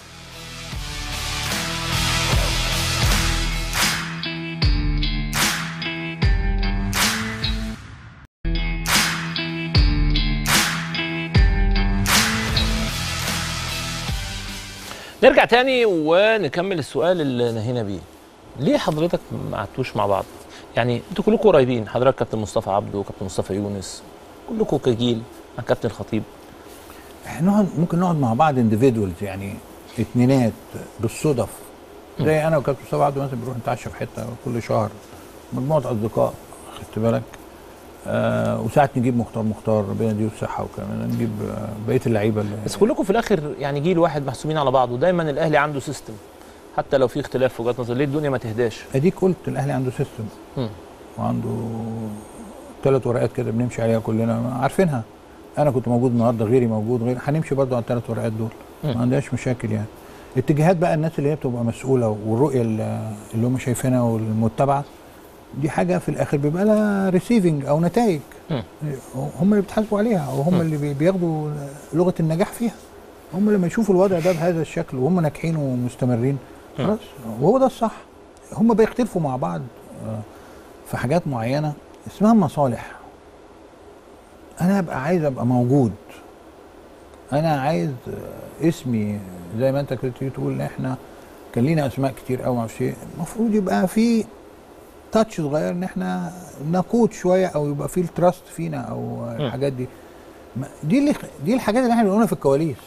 نرجع تاني ونكمل السؤال اللي نهينا بيه. ليه حضرتك ما قعدتوش مع بعض؟ يعني انتوا كلكم قريبين، حضرتك كابتن مصطفى عبده وكابتن مصطفى يونس، كلكم كجيل مع كابتن الخطيب. احنا ممكن نقعد مع بعض انديفيدوالز يعني اتنينات بالصدف، زي انا وكابتن مصطفى عبده مثلا بنروح نتعشى في حته كل شهر، مجموعه اصدقاء، خدت بالك؟ آه وساعات نجيب مختار مختار ربنا يديله الصحه، وكمان نجيب آه بقيه اللعيبه. بس كلكم في الاخر يعني جيل واحد محسومين على بعض، ودايما الاهلي عنده سيستم حتى لو في اختلاف في وجهات نظر. ليه الدنيا ما تهداش؟ اديك قلت الاهلي عنده سيستم وعنده ثلاث ورقات كده بنمشي عليها كلنا عارفينها. انا كنت موجود النهارده، غيري موجود، غير هنمشي برضه على الثلاث ورقات دول. م. ما عندناش مشاكل يعني. اتجاهات بقى الناس اللي هي بتبقى مسؤوله والرؤيه اللي هم شايفينها والمتبعه دي حاجه في الاخر بيبقى لها ريسيفنج او نتائج. م. هم اللي بيتحاسبوا عليها او هم م. اللي بياخدوا لغه النجاح فيها. هم لما يشوفوا الوضع ده بهذا الشكل وهم ناجحين ومستمرين خلاص وهو ده الصح. هم بيختلفوا مع بعض في حاجات معينه اسمها مصالح. انا ابقى عايز ابقى موجود، انا عايز اسمي زي ما انت كنت تقول ان احنا كان لينا اسماء كتير قوي، معرفش ايه، المفروض يبقى في تاتش صغير ان احنا نقود شويه او يبقى في التراست فينا او الحاجات دي. دي اللي دي الحاجات اللي احنا بنقولها في الكواليس.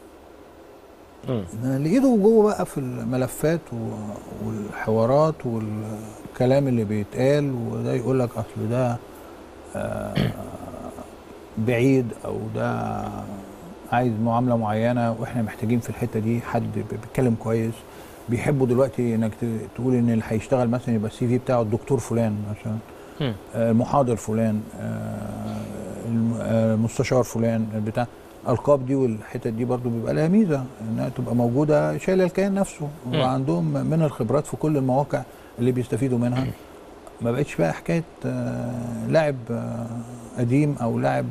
لقيته جوه بقى في الملفات والحوارات والكلام اللي بيتقال، وده يقول لك اصل ده آه بعيد او ده عايز معامله معينه واحنا محتاجين في الحته دي حد بيتكلم كويس. بيحبوا دلوقتي انك تقول ان اللي هيشتغل مثلا يبقى السي في بتاعه الدكتور فلان مثلا، المحاضر فلان، المستشار فلان، بتاع الالقاب دي والحتت دي برضو بيبقى لها ميزه انها تبقى موجوده شايله الكيان نفسه ويبقى عندهم من الخبرات في كل المواقع اللي بيستفيدوا منها. ما بقتش بقى حكايه لاعب قديم او لاعب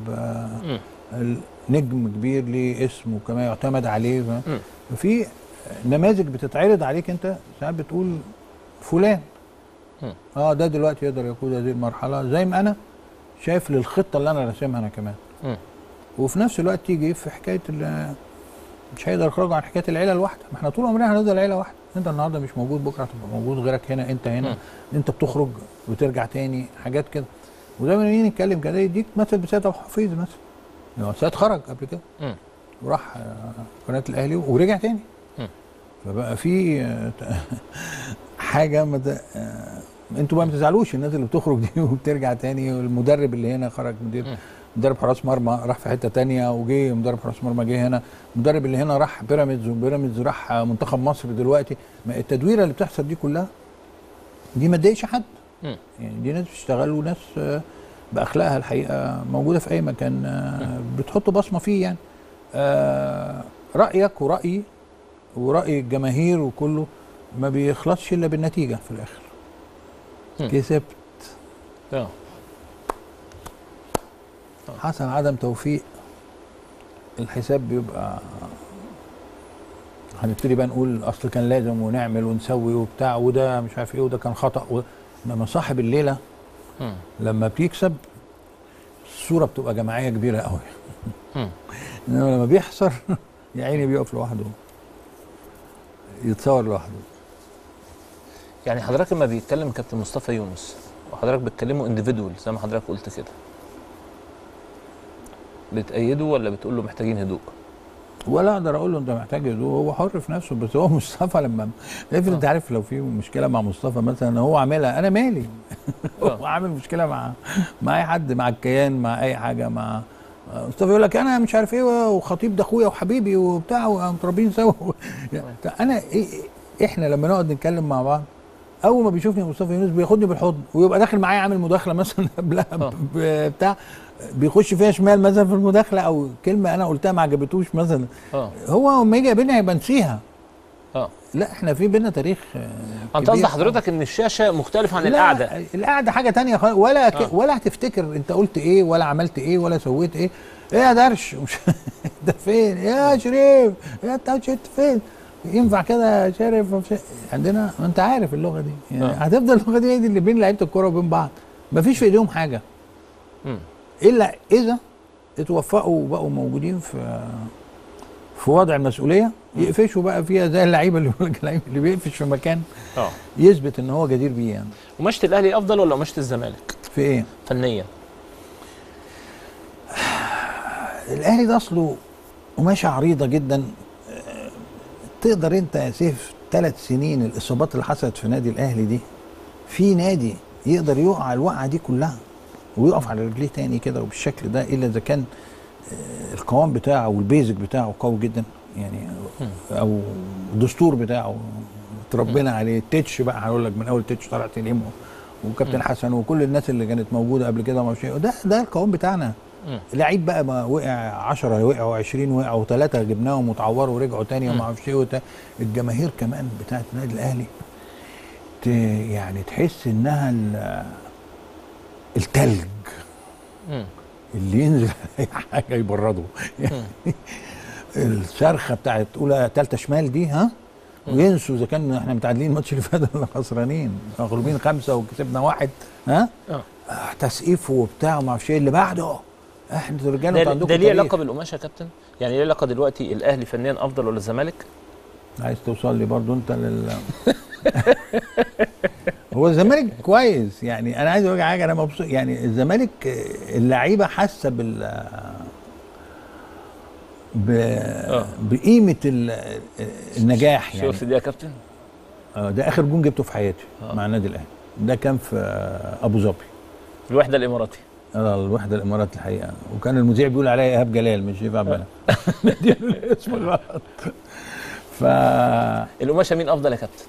نجم كبير ليه اسم وكمان يعتمد عليه. ففي نماذج بتتعرض عليك انت ساعات بتقول فلان اه ده دلوقتي يقدر يقود هذه المرحله زي ما انا شايف للخطه اللي انا راسمها انا كمان. م. وفي نفس الوقت تيجي في حكايه مش هيقدر يخرجوا عن حكايه العيله الواحده. ما احنا طول عمرنا هنفضل عيله واحده. انت النهارده مش موجود بكره هتبقى موجود، غيرك هنا، انت هنا. م. انت بتخرج وترجع تاني حاجات كده. ودايما نيجي نتكلم كده يديك مثل بسيد ابو حفيظ مثلا. يعني سيد خرج قبل كده وراح قناه الاهلي ورجع تاني. م. فبقى في حاجه مد... انتوا بقى ما تزعلوش الناس اللي بتخرج دي وبترجع تاني، والمدرب اللي هنا خرج مدير م. مدرب حراس مرمى راح في حته تانية وجه مدرب حراس مرمى جه هنا، المدرب اللي هنا راح بيراميدز وبيراميدز راح منتخب مصر دلوقتي. ما التدويره اللي بتحصل دي كلها دي ما تضايقش حد. م. يعني دي ناس بتشتغل وناس باخلاقها الحقيقه موجوده في اي مكان بتحط بصمه فيه. يعني رايك ورايي وراي الجماهير وكله ما بيخلصش الا بالنتيجه في الاخر. م. كسبت اه حصل عدم توفيق الحساب بيبقى هنبتدي بقى نقول اصل كان لازم ونعمل ونسوي وبتاع وده مش عارف ايه وده كان خطأ و... انما صاحب الليله م. لما بيكسب الصوره بتبقى جماعيه كبيره قوي. انما لما بيحصر يا عيني بيقف لوحده يتصور لوحده. يعني حضرتك لما بيتكلم كابتن مصطفى يونس وحضرتك بتكلمه انديفيدوال زي ما حضرتك قلت كده، بتأيده ولا بتقول له محتاجين هدوء؟ ولا اقدر اقول له انت محتاج هدوء، هو حر في نفسه. بس هو مصطفى لما افرض انت عارف لو في مشكله مع مصطفى مثلا هو عاملها انا مالي. هو عامل مشكله مع مع اي حد، مع الكيان، مع اي حاجه، مع مصطفى يقول لك انا مش عارف ايه وخطيب ده اخويا وحبيبي وبتاع ومتربيين سوا. انا إيه احنا لما نقعد نتكلم مع بعض اول ما بيشوفني مصطفى يونس بياخدني بالحضن ويبقى داخل معايا عامل مداخله مثلا قبلها بتاع بيخش فيها شمال مثلا في المداخله او كلمه انا قلتها ما عجبتوش مثلا. أوه. هو لما يجي يقابلني هيبقى نسيها. اه لا احنا في بينا تاريخ انت قصد حضرتك ان الشاشه مختلفه عن القعده؟ القعده حاجه ثانيه خالص. ولا ك... ولا هتفتكر انت قلت ايه ولا عملت ايه ولا سويت ايه. ايه يا درش ده فين يا شريف يا انت فين ينفع كده يا شريف عندنا. انت عارف اللغه دي يعني. أوه. هتفضل اللغه دي اللي بين لعيبه الكوره وبين بعض. مفيش في ايديهم حاجه. م. الا اذا اتوفقوا وبقوا موجودين في في وضع المسؤوليه يقفشوا بقى فيها زي اللعيبه اللي بيقول لك اللعيب اللي بيقفش في مكان اه يثبت ان هو جدير بيه. يعني ومشت الاهلي افضل ولا مشت الزمالك في ايه فنيا؟ الاهلي ده اصله قماشه عريضه جدا. تقدر انت يا سيف ثلاث سنين الاصابات اللي حصلت في نادي الاهلي دي في نادي يقدر يقع الوقعه دي كلها ويقف على رجليه تاني كده وبالشكل ده، الا اذا كان القوام بتاعه والبيزك بتاعه قوي جدا يعني، او الدستور بتاعه تربينا عليه. التتش بقى هقول لك من اول تتش طلع سليم وكابتن حسن وكل الناس اللي كانت موجوده قبل كده، ما ده ده القوام بتاعنا. لعيب بقى ما وقع عشرة وقعوا عشرين وقعوا ثلاثه جبناهم وتعوروا ورجعوا تاني وما اعرفش ايه. الجماهير كمان بتاعت النادي الاهلي يعني تحس انها التلج اللي ينزل اي حاجه يبرده يعني. الصرخه بتاعت اولى ثالثه شمال دي، ها، وينسوا اذا كان احنا متعادلين الماتش اللي فات ولا خسرانين، مغلوبين خمسه وكسبنا واحد، ها، اه تسقيف وبتاع وما اعرفش ايه اللي بعده. احنا رجاله انتوا عندكم ده ليه علاقه بالقماشه يا كابتن؟ يعني ليه علاقه دلوقتي الاهلي فنيا افضل ولا الزمالك؟ عايز توصل لي برضو انت لل هو الزمالك كويس يعني. انا عايز اقول لك حاجه، انا مبسوط يعني. الزمالك اللعيبه حاسه بال ب... بقيمه النجاح يعني. شفت دي يا كابتن؟ اه ده اخر جون جبته في حياتي آه. مع النادي الاهلي، ده كان في ابو ظبي الوحده الاماراتي. اه الوحده الاماراتي الحقيقه، وكان المذيع بيقول عليا ايهاب جلال مش ينفع بنا دي الاسم غلط. ف القماشه مين افضل يا كابتن؟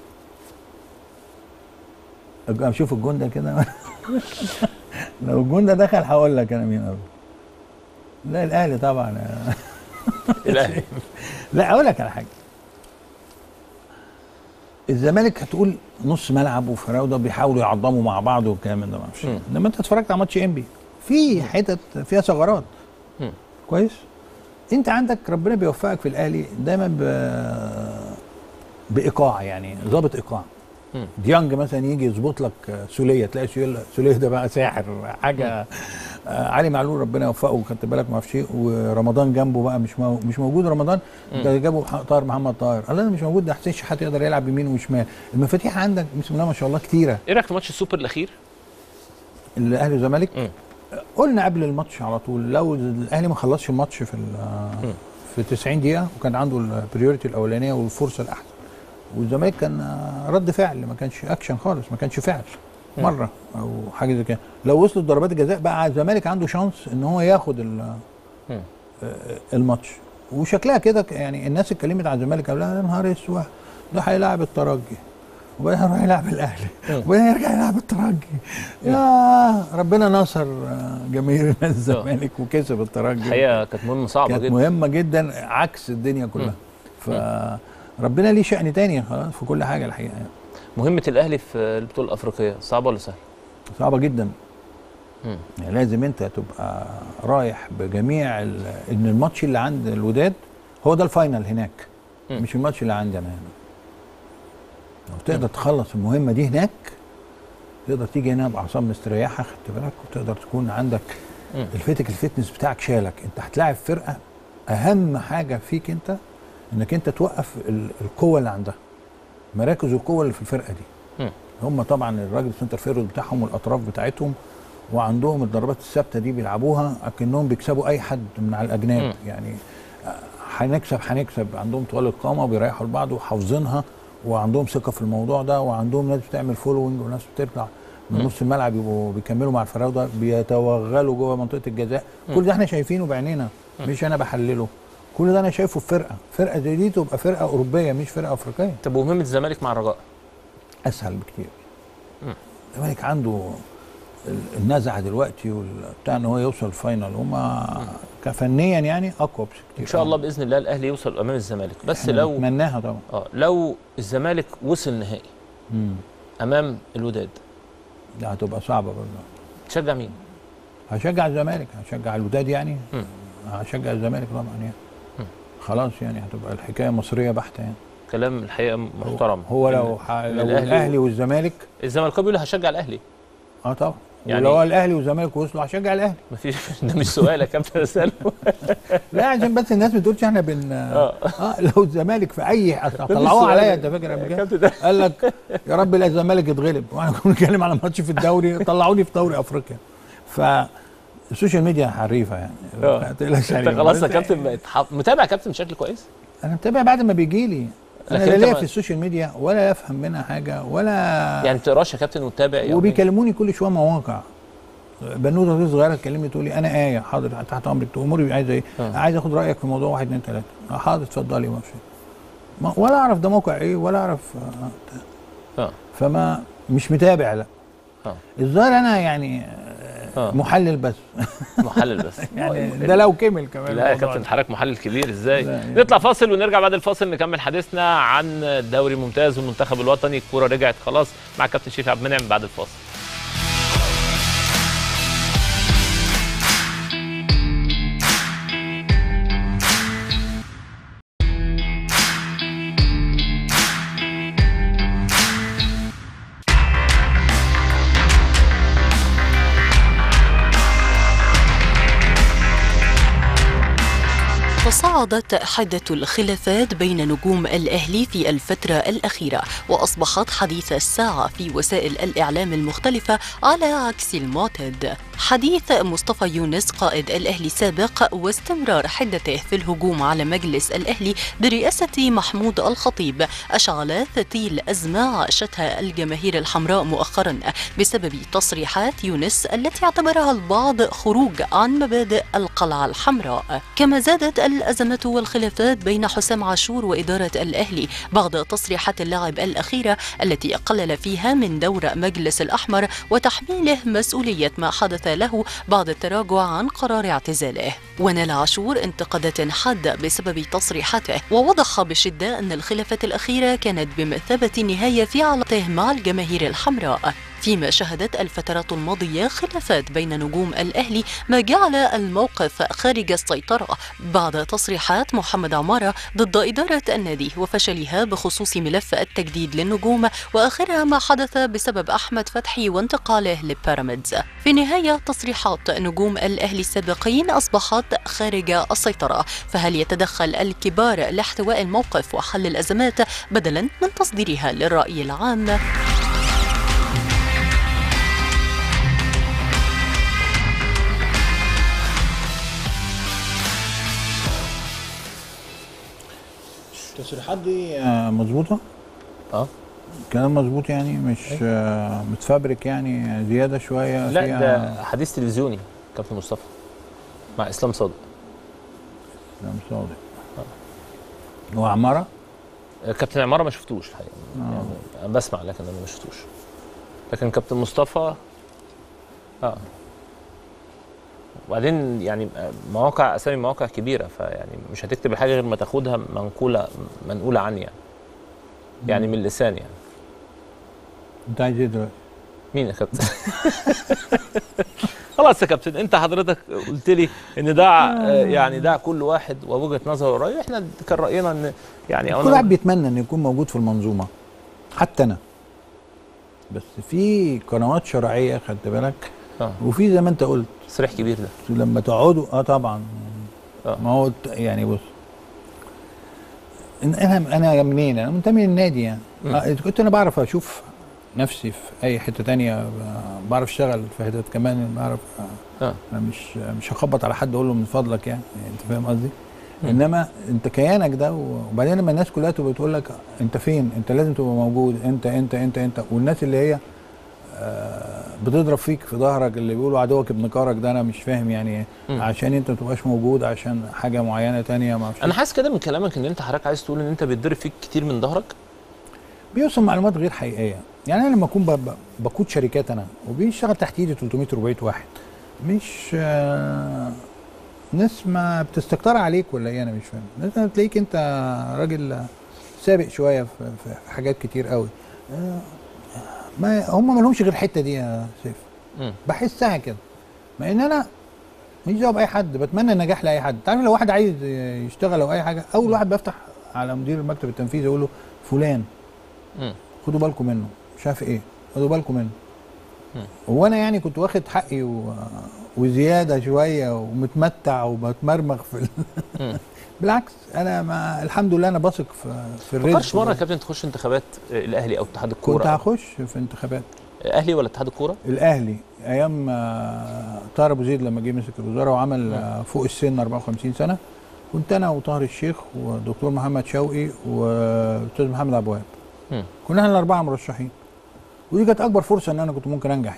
اشوف الجون ده كده لو الجون ده دخل هقول لك انا مين افضل. لا الاهلي طبعا الاهلي. لا اقول لك على حاجه، الزمالك هتقول نص ملعب وفراوده بيحاولوا يعظموا مع بعض والكلام ده، ما اعرفش. انما انت اتفرجت على ماتش انبي في حتت فيها ثغرات كويس. انت عندك ربنا بيوفقك في الاهلي دايما ب... بايقاع يعني، ظابط ايقاع. ديانج مثلا يجي يظبط لك سوليه، تلاقي سوليه ده بقى ساحر حاجه. آه علي معلول ربنا يوفقه، خدت بالك ما اعرفش ايه، ورمضان جنبه بقى مش مو مش موجود رمضان، ده جابوا طاهر محمد طاهر، الله مش موجود، ده حسين شحات يقدر يلعب يمين وشمال. المفاتيح عندك بسم الله ما شاء الله كتيره. ايه رايك في ماتش السوبر الاخير؟ الاهلي والزمالك؟ قلنا قبل الماتش على طول لو الاهلي ما خلصش الماتش في في تسعين دقيقه وكان عنده البريوريتي الاولانيه والفرصه الاحسن، والزمالك كان رد فعل، ما كانش اكشن خالص، ما كانش فعل مره او حاجه زي كده. لو وصلت ضربات الجزاء بقى الزمالك عنده شانس ان هو ياخد الماتش. وشكلها كده يعني الناس اتكلمت على الزمالك قبلها يا نهار اسود ده هيلاعب الترجي وبعدين هيروح يلعب الاهلي وبعدين يرجع يلعب الترجي. يا ربنا نصر جماهير الزمالك وكسب الترجي. الحقيقه كانت مهمه صعبه كانت جدا، كانت مهمه جدا عكس الدنيا كلها. فربنا ليه شأن تاني خلاص في كل حاجه الحقيقه يعني. مهمه الاهلي في البطوله الافريقيه صعبه ولا سهله؟ صعبه جدا. مم. يعني لازم انت تبقى رايح بجميع ان الماتش اللي عند الوداد هو ده الفاينل هناك. مم. مش الماتش اللي عندي انا هنا. لو تقدر تخلص المهمه دي هناك تقدر تيجي هنا باعصاب مستريحه، خدت بالك، وتقدر تكون عندك مم. الفتك الفتنس بتاعك شالك. انت هتلاعب فرقه اهم حاجه فيك انت انك انت توقف القوه اللي عندها، مراكز القوه اللي في الفرقه دي. م. هم طبعا الراجل سنتر فيرود بتاعهم والاطراف بتاعتهم، وعندهم الضربات الثابته دي بيلعبوها اكنهم بيكسبوا اي حد من على الاجناب. م. يعني هنكسب هنكسب عندهم طوال القامه وبيريحوا لبعض وحافظينها وعندهم ثقه في الموضوع ده، وعندهم ناس بتعمل فولوينج وناس بتطلع من نص الملعب يبقوا بيكملوا مع الفراوده بيتوغلوا جوه منطقه الجزاء. م. كل ده احنا شايفينه بعينينا، مش انا بحلله. كل ده انا شايفه في فرقه، فرقه زي دي تبقى فرقه اوروبيه مش فرقه افريقيه. طب ومهمه الزمالك مع الرجاء؟ اسهل بكتير. الزمالك عنده النزعه دلوقتي وبتاع ان هو يوصل الفاينل، هما كفنيا يعني اقوى بكتير. ان شاء الله باذن الله الاهلي يوصل امام الزمالك، بس لو نتمناها طبعا. اه لو الزمالك وصل نهائي امام الوداد ده هتبقى صعبه برضه. تشجع مين؟ هشجع الزمالك، هشجع الوداد يعني. م. هشجع الزمالك طبعا يعني. م. خلاص يعني هتبقى الحكايه مصريه بحته يعني. كلام الحقيقه محترم. هو لو ح... لو الاهلي والزمالك، الزمالكاوي بيقول هشجع الاهلي. اه طبعا يعني ولو الاهلي والزمالك وصلوا هشجع الاهلي. مفيش ده مش سؤال يا كابتن اساله. لا عشان بس الناس ما تقولش احنا بن اه, آه لو الزمالك في اي طلعوه عليا انت فاكر قبل كده قال لك يا رب لا الزمالك يتغلب وانا كنا بنتكلم على ماتش في الدوري طلعوني في دوري افريقيا. ف السوشيال ميديا حريفه يعني. ما تقلقش انت خلاص يا كابتن بقيت متابع كابتن بشكل كويس. انا متابع بعد ما بيجي لي. انا لا ليا في السوشيال ميديا ولا افهم منها حاجه ولا يعني ما بتقراش يا كابتن وتتابع وبيكلموني كل شويه مواقع بنوته دي صغيره تكلمني تقول لي انا ايه حاضر تحت امرك تأمري عايزه ايه؟ آه. عايز اخد رايك في موضوع واحد اتنين تلاته. حاضر اتفضلي. ما في ولا اعرف ده موقع ايه ولا اعرف. اه فما مش متابع. لا اه الظاهر انا يعني آه. محلل بس. محلل بس يعني ده لو كمل كمان. لا يا كابتن حضرتك محلل كبير ازاي؟ يعني. نطلع فاصل ونرجع بعد الفاصل نكمل حديثنا عن الدوري الممتاز والمنتخب الوطني. الكوره رجعت خلاص مع كابتن شريف عبد المنعم بعد الفاصل. تصاعدت حدة الخلافات بين نجوم الأهلي في الفترة الأخيرة، وأصبحت حديث الساعة في وسائل الإعلام المختلفة على عكس المعتاد. حديث مصطفى يونس قائد الأهلي السابق واستمرار حدته في الهجوم على مجلس الأهلي برئاسة محمود الخطيب أشعل فتيل أزمة عاشتها الجماهير الحمراء مؤخرا بسبب تصريحات يونس التي اعتبرها البعض خروج عن مبادئ القلعة الحمراء. كما زادت الأزمة والخلافات بين حسام عاشور وإدارة الأهلي بعد تصريحات اللاعب الأخيرة التي قلل فيها من دور مجلس الأحمر وتحميله مسؤولية ما حدث له بعد التراجع عن قرار اعتزاله. ونال عاشور انتقادات حادة بسبب تصريحاته، ووضح بشدة أن الخلافات الأخيرة كانت بمثابة النهاية في علاقته مع الجماهير الحمراء، فيما شهدت الفترات الماضية خلافات بين نجوم الأهلي ما جعل الموقف خارج السيطرة بعد تصريحات محمد عمارة ضد إدارة النادي وفشلها بخصوص ملف التجديد للنجوم، وآخرها ما حدث بسبب أحمد فتحي وانتقاله لبيراميدز. في النهاية تصريحات نجوم الأهلي السابقين أصبحت خارج السيطرة، فهل يتدخل الكبار لاحتواء الموقف وحل الأزمات بدلا من تصديرها للرأي العام؟ التصريحات دي مظبوطه؟ اه كلام مظبوط يعني مش آه متفبرك يعني زياده شويه؟ لا ده حديث تلفزيوني كابتن مصطفى مع اسلام صادق. اسلام صادق اه وعماره؟ كابتن عماره ما شفتوش الحقيقه يعني انا بسمع لكن انا ما شفتوش، لكن كابتن مصطفى اه وبعدين يعني مواقع اسامي مواقع كبيره، فيعني مش هتكتب الحاجه غير ما تاخدها منقوله منقوله عني يعني يعني من اللسان يعني. انت عايز ايه دلوقتي؟ مين يا كابتن؟ خلاص يا كابتن انت حضرتك قلت لي ان ده يعني ده كل واحد ووجهه نظره ورأيه، احنا كان راينا ان يعني كل واحد بيتمنى ان يكون موجود في المنظومه، حتى انا، بس في قنوات شرعيه خدت بالك اه وفي زي ما انت قلت تصريح كبير ده لما تقعدوا اه طبعا اه ما هو يعني بص انا انا منين؟ انا منتمي للنادي يعني آه كنت انا بعرف اشوف نفسي في اي حته ثانيه، بعرف اشتغل في حتت كمان بعرف اه انا مش مش هخبط على حد اقول له من فضلك يعني, يعني انت فاهم قصدي؟ انما انت كيانك ده، وبعدين لما الناس كلها تبقى بتقول لك انت فين؟ انت لازم تبقى موجود، انت انت انت انت والناس اللي هي آه بتضرب فيك في ظهرك اللي بيقولوا عدوك ابن كارك ده، انا مش فاهم يعني م. عشان انت ما تبقاش موجود عشان حاجه معينه ثانيه. ما انا حاسس كده من كلامك ان انت حضرتك عايز تقول ان انت بيتضرب فيك كتير من ظهرك، بيوصل معلومات غير حقيقيه. يعني انا لما اكون بقود شركات انا وبيشتغل تحت ايدي ثلاثمية أربعمية واحد، مش آه ناس ما بتستكتر عليك ولا ايه؟ انا مش فاهم. ناس تلاقيك انت راجل سابق شويه في حاجات كتير قوي، آه ما هم ما لهمش غير الحته دي يا سيف. بحسها كده، مع ان انا مش جواب اي حد، بتمنى النجاح لاي حد. تعرف لو واحد عايز يشتغل او اي حاجه، اول واحد بفتح على مدير المكتب التنفيذي اقول له فلان م. خدوا بالكم منه، مش عارف ايه، خدوا بالكم منه. هو انا يعني كنت واخد حقي و... وزياده شويه ومتمتع وبتمرمغ في ال... بالعكس انا ما الحمد لله انا بثق في في الرزق. ما فكرتش مره يا كابتن تخش انتخابات الاهلي او اتحاد الكوره؟ كنت هخش في انتخابات اهلي ولا اتحاد الكوره؟ الاهلي ايام طاهر ابو زيد لما جه مسك الوزاره وعمل م. فوق السن أربعة وخمسين سنه، كنت انا وطاهر الشيخ والدكتور محمد شوقي والاستاذ محمد عبد الوهاب، كنا احنا الاربعه مرشحين، ودي كانت اكبر فرصه ان انا كنت ممكن انجح يعني.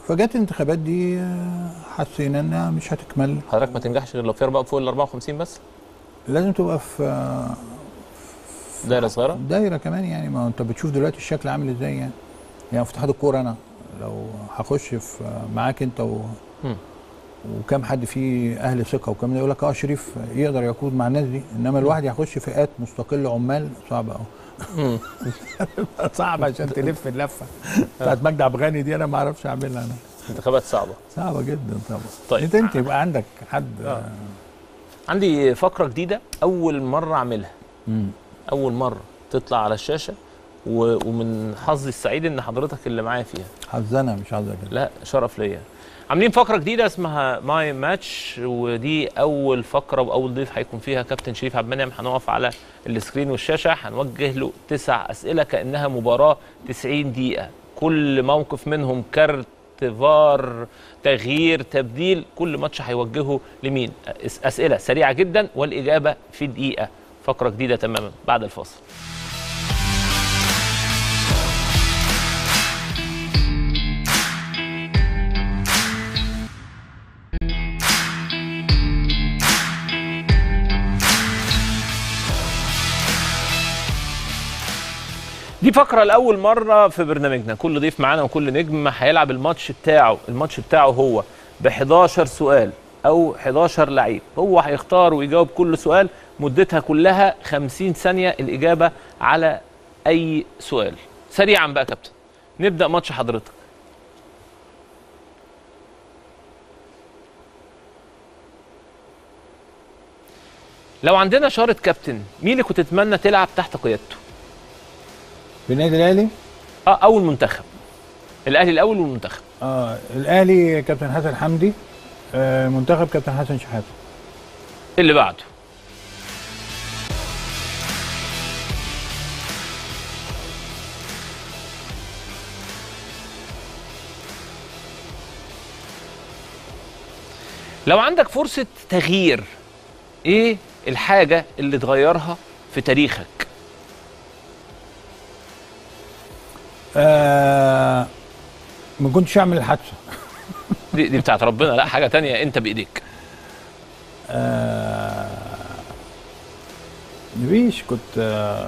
فجت الانتخابات دي آه، حسينا انها مش هتكمل. حضرتك ما تنجحش غير لو في اربعه فوق ال اربعه وخمسين بس؟ لازم تبقى في آه، دايره صغيره؟ دايره كمان يعني. ما هو انت بتشوف دلوقتي الشكل عامل ازاي يعني. يعني في اتحاد الكوره انا لو هخش في آه، معاك انت و مم. وكم حد فيه اهل ثقه وكم يقول لك اه شريف يقدر يقود مع الناس دي، انما الواحد يخش فئات مستقله عمال صعب قوي. صعب عشان تلف اللفه بتاعت مجدي عبد الغني دي، انا ما اعرفش اعملها انا. انتخابات صعبه. صعبه جدا طبعا. طيب انت انت يبقى عندك حد. آه. عندي فقره جديده اول مره اعملها. مم. اول مره تطلع على الشاشه و... ومن حظي السعيد ان حضرتك اللي معايا فيها. حظنا مش حظك. لا شرف ليا. عاملين فقره جديده اسمها ماي ماتش، ودي اول فقره واول ضيف هيكون فيها كابتن شريف عبد المنعم. هنقف على السكرين والشاشه هنوجه له تسع اسئله كانها مباراه تسعين دقيقه، كل موقف منهم كارت فار تغيير تبديل، كل ماتش هيوجهه لمين. اسئله سريعه جدا والاجابه في دقيقه. فقره جديده تماما بعد الفاصل. دي فقرة لأول مرة في برنامجنا، كل ضيف معانا وكل نجم هيلعب الماتش بتاعه، الماتش بتاعه هو ب حداشر سؤال أو حداشر لعيب، هو هيختار ويجاوب كل سؤال مدتها كلها خمسين ثانية الإجابة على أي سؤال. سريعا بقى كابتن، نبدأ ماتش حضرتك. لو عندنا شارة كابتن، مين اللي كنت تتمنى تلعب تحت قيادته؟ في النادي الاهلي؟ اه او المنتخب. الاهلي الاول والمنتخب. اه الاهلي كابتن حسن حمدي، آه منتخب كابتن حسن شحاته. اللي بعده. لو عندك فرصة تغيير، ايه الحاجة اللي تغيرها في تاريخك؟ آه ما كنتش اعمل الحادثه. دي, دي بتاعت ربنا، لا حاجه تانية انت بايديك. آه مفيش. كنت آه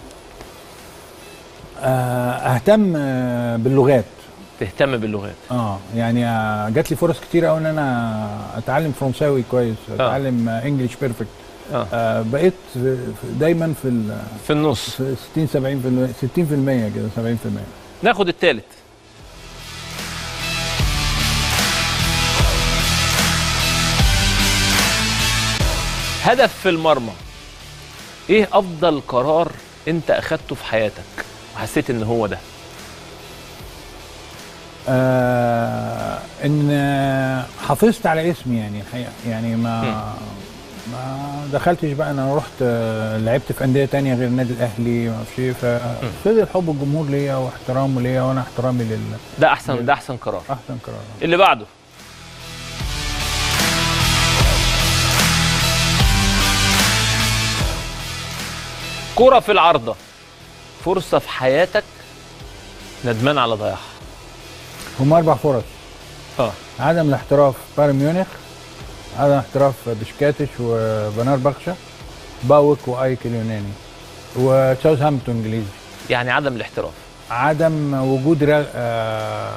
آه اهتم آه باللغات. تهتم باللغات. اه يعني آه جات لي فرص كتير قوي ان انا اتعلم فرنساوي كويس، اتعلم آه. انجليش بيرفكت. آه. آه بقيت دايما في في النص، في ستين سبعين في المية ستين في المية كده سبعين في المية. ناخد الثالث. هدف في المرمى، ايه افضل قرار انت اخدته في حياتك وحسيت ان هو ده؟ آه ان حافظت على اسمي يعني الحقيقه، يعني ما م. ما دخلتش بقى. انا رحت لعبت في انديه تانية غير النادي الاهلي ما اعرفش ايه، ففضل حب الجمهور ليا واحترامه ليا وانا احترامي لل ده احسن لل... ده احسن قرار. احسن قرار. اللي بعده. كرة في العارضة، فرصة في حياتك ندمان على ضياعها. هم اربع فرص. اه عدم الاحتراف بايرن ميونخ، عدم احتراف بشكاتش وبنار بخشة، باوك وايك اليوناني، وساوثهامبتون انجليزي. يعني عدم الاحتراف، عدم وجود را... آه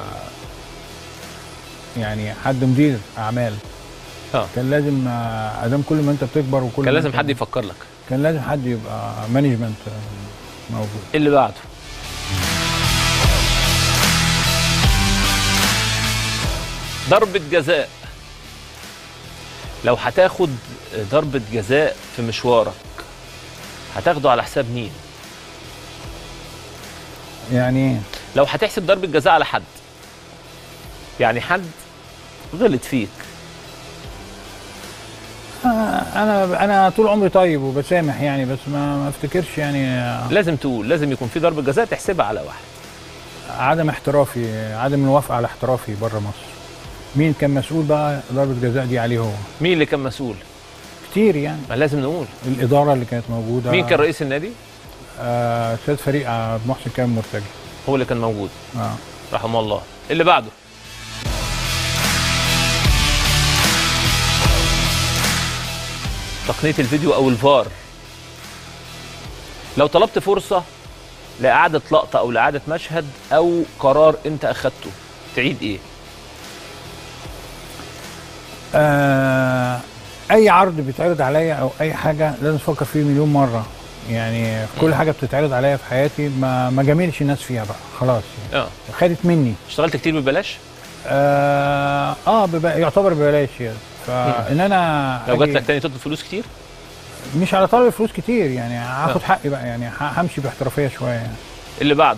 يعني حد مدير اعمال. اه كان لازم آه ادام كل ما انت بتكبر وكل كان لازم حد يفكر لك، كان لازم حد يبقى مانجمنت موجود. اللي بعده. ضربة جزاء، لو هتاخد ضربة جزاء في مشوارك هتاخده على حساب مين؟ يعني لو هتحسب ضربة جزاء على حد، يعني حد غلط فيك. انا انا طول عمري طيب وبسامح يعني، بس ما ما افتكرش يعني. لازم تقول لازم يكون في ضربة جزاء تحسبها على واحد. عدم احترافي، عدم الموافقة على احترافي بره مصر. مين كان مسؤول بقى ضربة جزاء دي عليه هو؟ مين اللي كان مسؤول؟ كتير يعني. ما لازم نقول. الإدارة اللي كانت موجودة. مين كان رئيس النادي؟ آه سيد فريق عبد المحسن كامل مرتجي. هو اللي كان موجود. اه رحمه الله. اللي بعده. تقنيه الفيديو او الفار، لو طلبت فرصه لاعاده لقطه او لاعاده مشهد او قرار انت اخدته، تعيد ايه؟ آه اي عرض بيتعرض عليا او اي حاجه لازم افكر فيه مليون مره. يعني كل حاجه بتتعرض عليا في حياتي ما ما جاملش الناس فيها بقى خلاص يعني. اه خدت مني. اشتغلت كتير ببلاش؟ اه, آه بب... يعتبر ببلاش يعني. فان انا لو جات لك تاني تطلب فلوس كتير؟ مش على طلب فلوس كتير يعني، هاخد آه. حقي بقى يعني، همشي باحترافيه شويه يعني. اللي بعده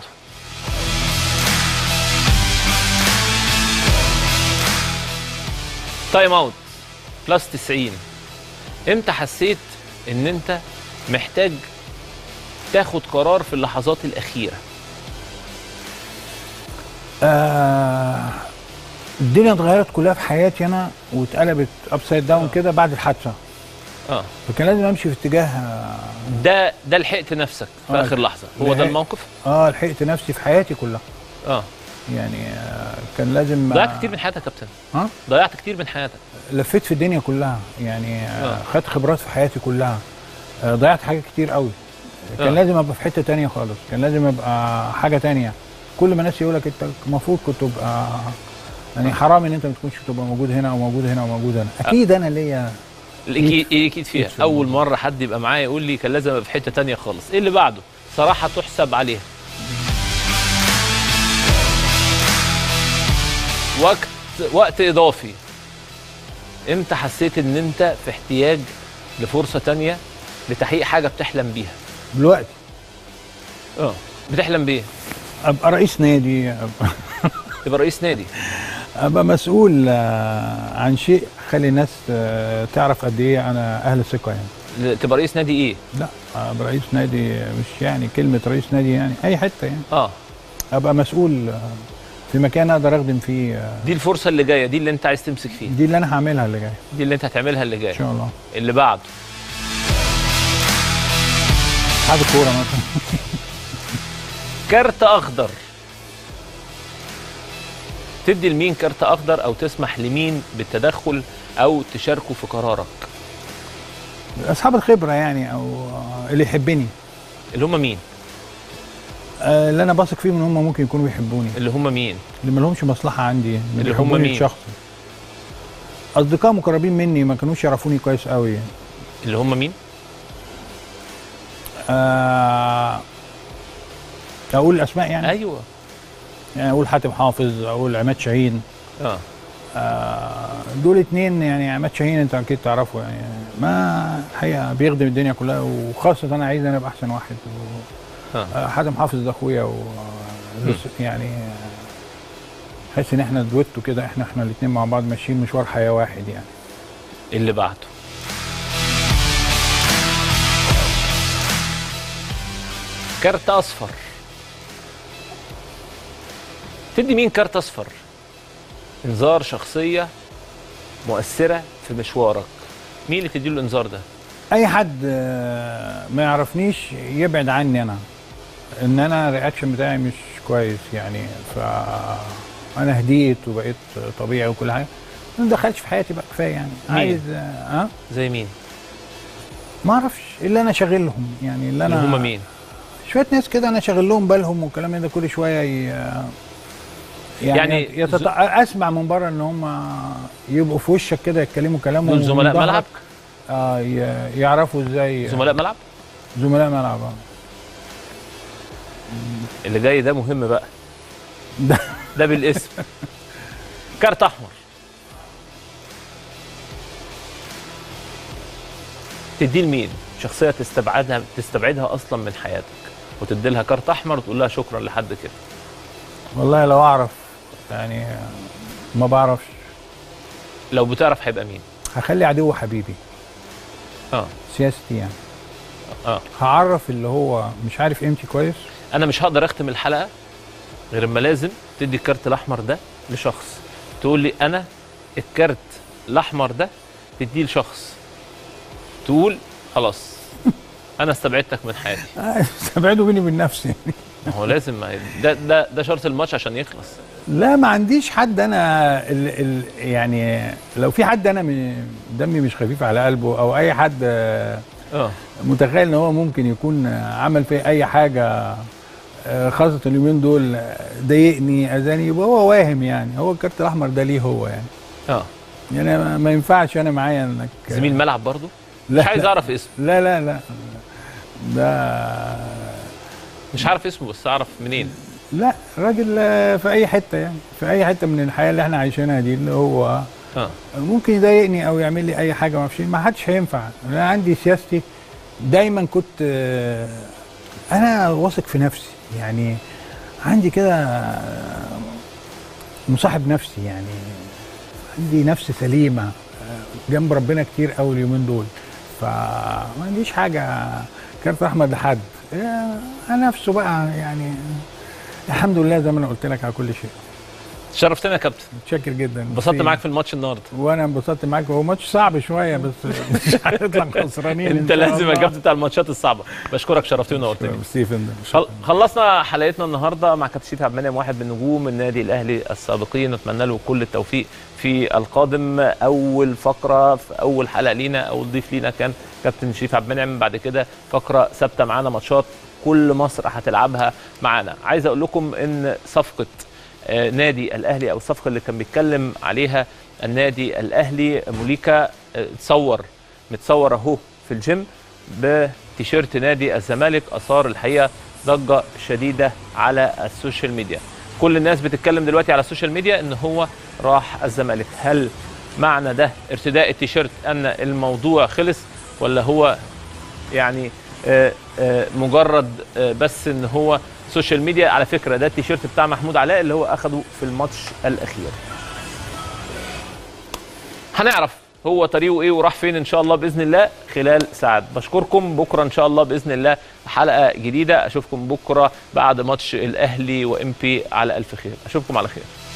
تايم اوت بلس تسعين. امتى حسيت ان انت محتاج تاخد قرار في اللحظات الاخيره؟ آه الدنيا اتغيرت كلها في حياتي انا واتقلبت ابسايد داون كده بعد الحادثه. اه فكان لازم امشي في اتجاه ده ده لحقت نفسك في آه اخر لحظه، هو ده الموقف؟ اه لحقت نفسي في حياتي كلها. اه يعني آه كان لازم. ضيعت كتير من حياتك يا كابتن؟ ها؟ ضيعت كتير من حياتك؟ لفيت في الدنيا كلها يعني. آه خدت خبرات في حياتي كلها. آه ضيعت حاجات كتير قوي. كان آه. لازم ابقى في حته تانية خالص، كان لازم ابقى حاجه تانية. كل ما الناس يقول لك انت المفروض كنت تبقى يعني حرام ان انت ما تكونش تبقى موجود هنا او موجود هنا او موجود هنا. اكيد انا ليا اكيد اكيد فيها. اول مره حد يبقى معايا يقول لي كان لازم ابقى في حته ثانيه خالص. ايه اللي بعده؟ صراحه تحسب عليها. وقت وقت اضافي. امتى حسيت ان انت في احتياج لفرصه ثانيه لتحقيق حاجه بتحلم بيها؟ دلوقتي. اه بتحلم بيه؟ ابقى رئيس نادي. ابقى تبقى رئيس نادي؟ ابقى مسؤول عن شيء خلي الناس تعرف قد ايه انا اهل ثقه يعني. تبقى رئيس نادي ايه؟ لا ابقى رئيس نادي مش يعني كلمه رئيس نادي يعني اي حته يعني. اه ابقى مسؤول في مكان اقدر اخدم فيه. دي الفرصه اللي جايه، دي اللي انت عايز تمسك فيها؟ دي اللي انا هعملها اللي جايه. دي اللي انت هتعملها اللي جايه ان شاء الله. اللي بعده اتحاد الكوره مثلا. كارت اخضر. تدي لمين كارت اخضر او تسمح لمين بالتدخل او تشاركه في قرارك؟ اصحاب الخبره يعني او اللي يحبني. اللي هم مين؟ آه اللي انا باثق فيهم ان هم ممكن يكونوا بيحبوني. اللي هم مين؟ اللي ما لهمش مصلحه عندي. اللي هم مين؟ شخصي. اصدقاء مقربين مني ما كانوش يعرفوني كويس قوي يعني. اللي هم مين؟ آه اقول الاسماء يعني؟ ايوه يعني اقول حاتم حافظ، اقول عماد شاهين. اه, آه دول اتنين يعني. عماد شاهين انت اكيد تعرفه يعني، ما الحقيقه بيخدم الدنيا كلها وخاصه انا عايز انا ابقى احسن واحد. و... آه. حاتم حافظ ده اخويا و... يعني حس ان احنا دويتو كده، احنا احنا الاثنين مع بعض ماشيين مشوار حياه واحد يعني. اللي بعده كارت اصفر. تدي مين كارت اصفر؟ انذار شخصيه مؤثره في مشوارك. مين اللي تدي له الانذار ده؟ اي حد ما يعرفنيش يبعد عني انا. ان انا الرياكشن بتاعي مش كويس يعني، فانا هديت وبقيت طبيعي وكل حاجه. ما دخلش في حياتي بقى كفايه يعني. مين؟ عايز ها أه؟ زي مين؟ ما اعرفش اللي انا شاغلهم يعني. اللي انا اللي هم مين؟ شويه ناس كده انا شاغل لهم بالهم والكلام ده كل شويه ي... يعني, يعني يتط... ز... اسمع من بره ان هم يبقوا في وشك كده يتكلموا كلامهم. دول زملاء ملعب؟ اه ي... يعرفوا ازاي. زملاء ملعب؟ زملاء ملعب اه. اللي جاي ده مهم بقى. ده ده بالاسم. كارت احمر. تديه لمين؟ شخصيه تستبعدها تستبعدها اصلا من حياتك وتدي لها كارت احمر وتقول لها شكرا لحد كده. والله لو اعرف يعني، ما بعرفش. لو بتعرف هيبقى مين؟ هخلي عدو حبيبي. اه سياستي يعني. اه هعرف اللي هو مش عارف قيمتي كويس. انا مش هقدر اختم الحلقه غير اما لازم تدي الكارت الاحمر ده لشخص. تقول لي انا الكارت الاحمر ده تديه لشخص، تقول خلاص انا استبعدتك من حياتي. استبعده بيني وبين نفسي. ما هو لازم ده ده ده شرط الماتش عشان يخلص. لا ما عنديش حد انا ال ال يعني لو في حد انا دمي مش خفيف على قلبه او اي حد اه متخيل ان هو ممكن يكون عمل فيه اي حاجه خاصه اليومين دول ضايقني اذاني، يبقى هو واهم يعني. هو الكارت الاحمر ده ليه هو يعني اه يعني ما ينفعش انا معايا انك زميل ملعب برضه مش عايز اعرف اسمه. لا لا لا ده مش عارف اسمه بس اعرف منين. لا راجل في اي حته يعني في اي حته من الحياه اللي احنا عايشينها دي اللي هو اه ممكن يضايقني او يعمل لي اي حاجه ما اعرفش، ما حدش هينفع. انا عندي سياستي دايما كنت انا واثق في نفسي يعني، عندي كده مصاحب نفسي يعني، عندي نفس سليمه جنب ربنا كتير قوي اليومين دول، فما عنديش حاجه كارت احمر لحد. انا نفسه بقى يعني الحمد لله زي ما انا قلت لك على كل شيء. شرفتنا يا كابتن. متشكر جدا. انبسطت معاك في الماتش النهارده. وانا انبسطت معاك. هو ماتش صعب شويه بس مش هنطلع خسرانين. انت لازم يا كابتن بتاع الماتشات الصعبه. بشكرك شرفتني ونورتني. ميرسي يا فندم. خلصنا حلقتنا النهارده مع كابتن شريف عبد المنعم، واحد من نجوم النادي الاهلي السابقين، نتمنى له كل التوفيق في القادم. اول فقره في اول حلقه لينا او ضيف لينا كان كابتن شريف عبد المنعم، بعد كده فقره ثابته معانا ماتشات كل مصر هتلعبها معانا. عايز اقول لكم ان صفقه نادي الاهلي او الصفقه اللي كان بيتكلم عليها النادي الاهلي موليكا اتصور متصور اهو في الجيم بتيشيرت نادي الزمالك، اثار الحقيقه ضجه شديده على السوشيال ميديا. كل الناس بتتكلم دلوقتي على السوشيال ميديا ان هو راح الزمالك. هل معنى ده ارتداء التيشيرت ان الموضوع خلص، ولا هو يعني آآ آآ مجرد آآ بس ان هو سوشيال ميديا؟ على فكره ده التيشيرت بتاع محمود علاء اللي هو اخده في الماتش الاخير. هنعرف هو طريقه ايه وراح فين ان شاء الله باذن الله خلال ساعات. بشكركم. بكره ان شاء الله باذن الله حلقه جديده. اشوفكم بكره بعد ماتش الاهلي وام بي على الف خير. اشوفكم على خير.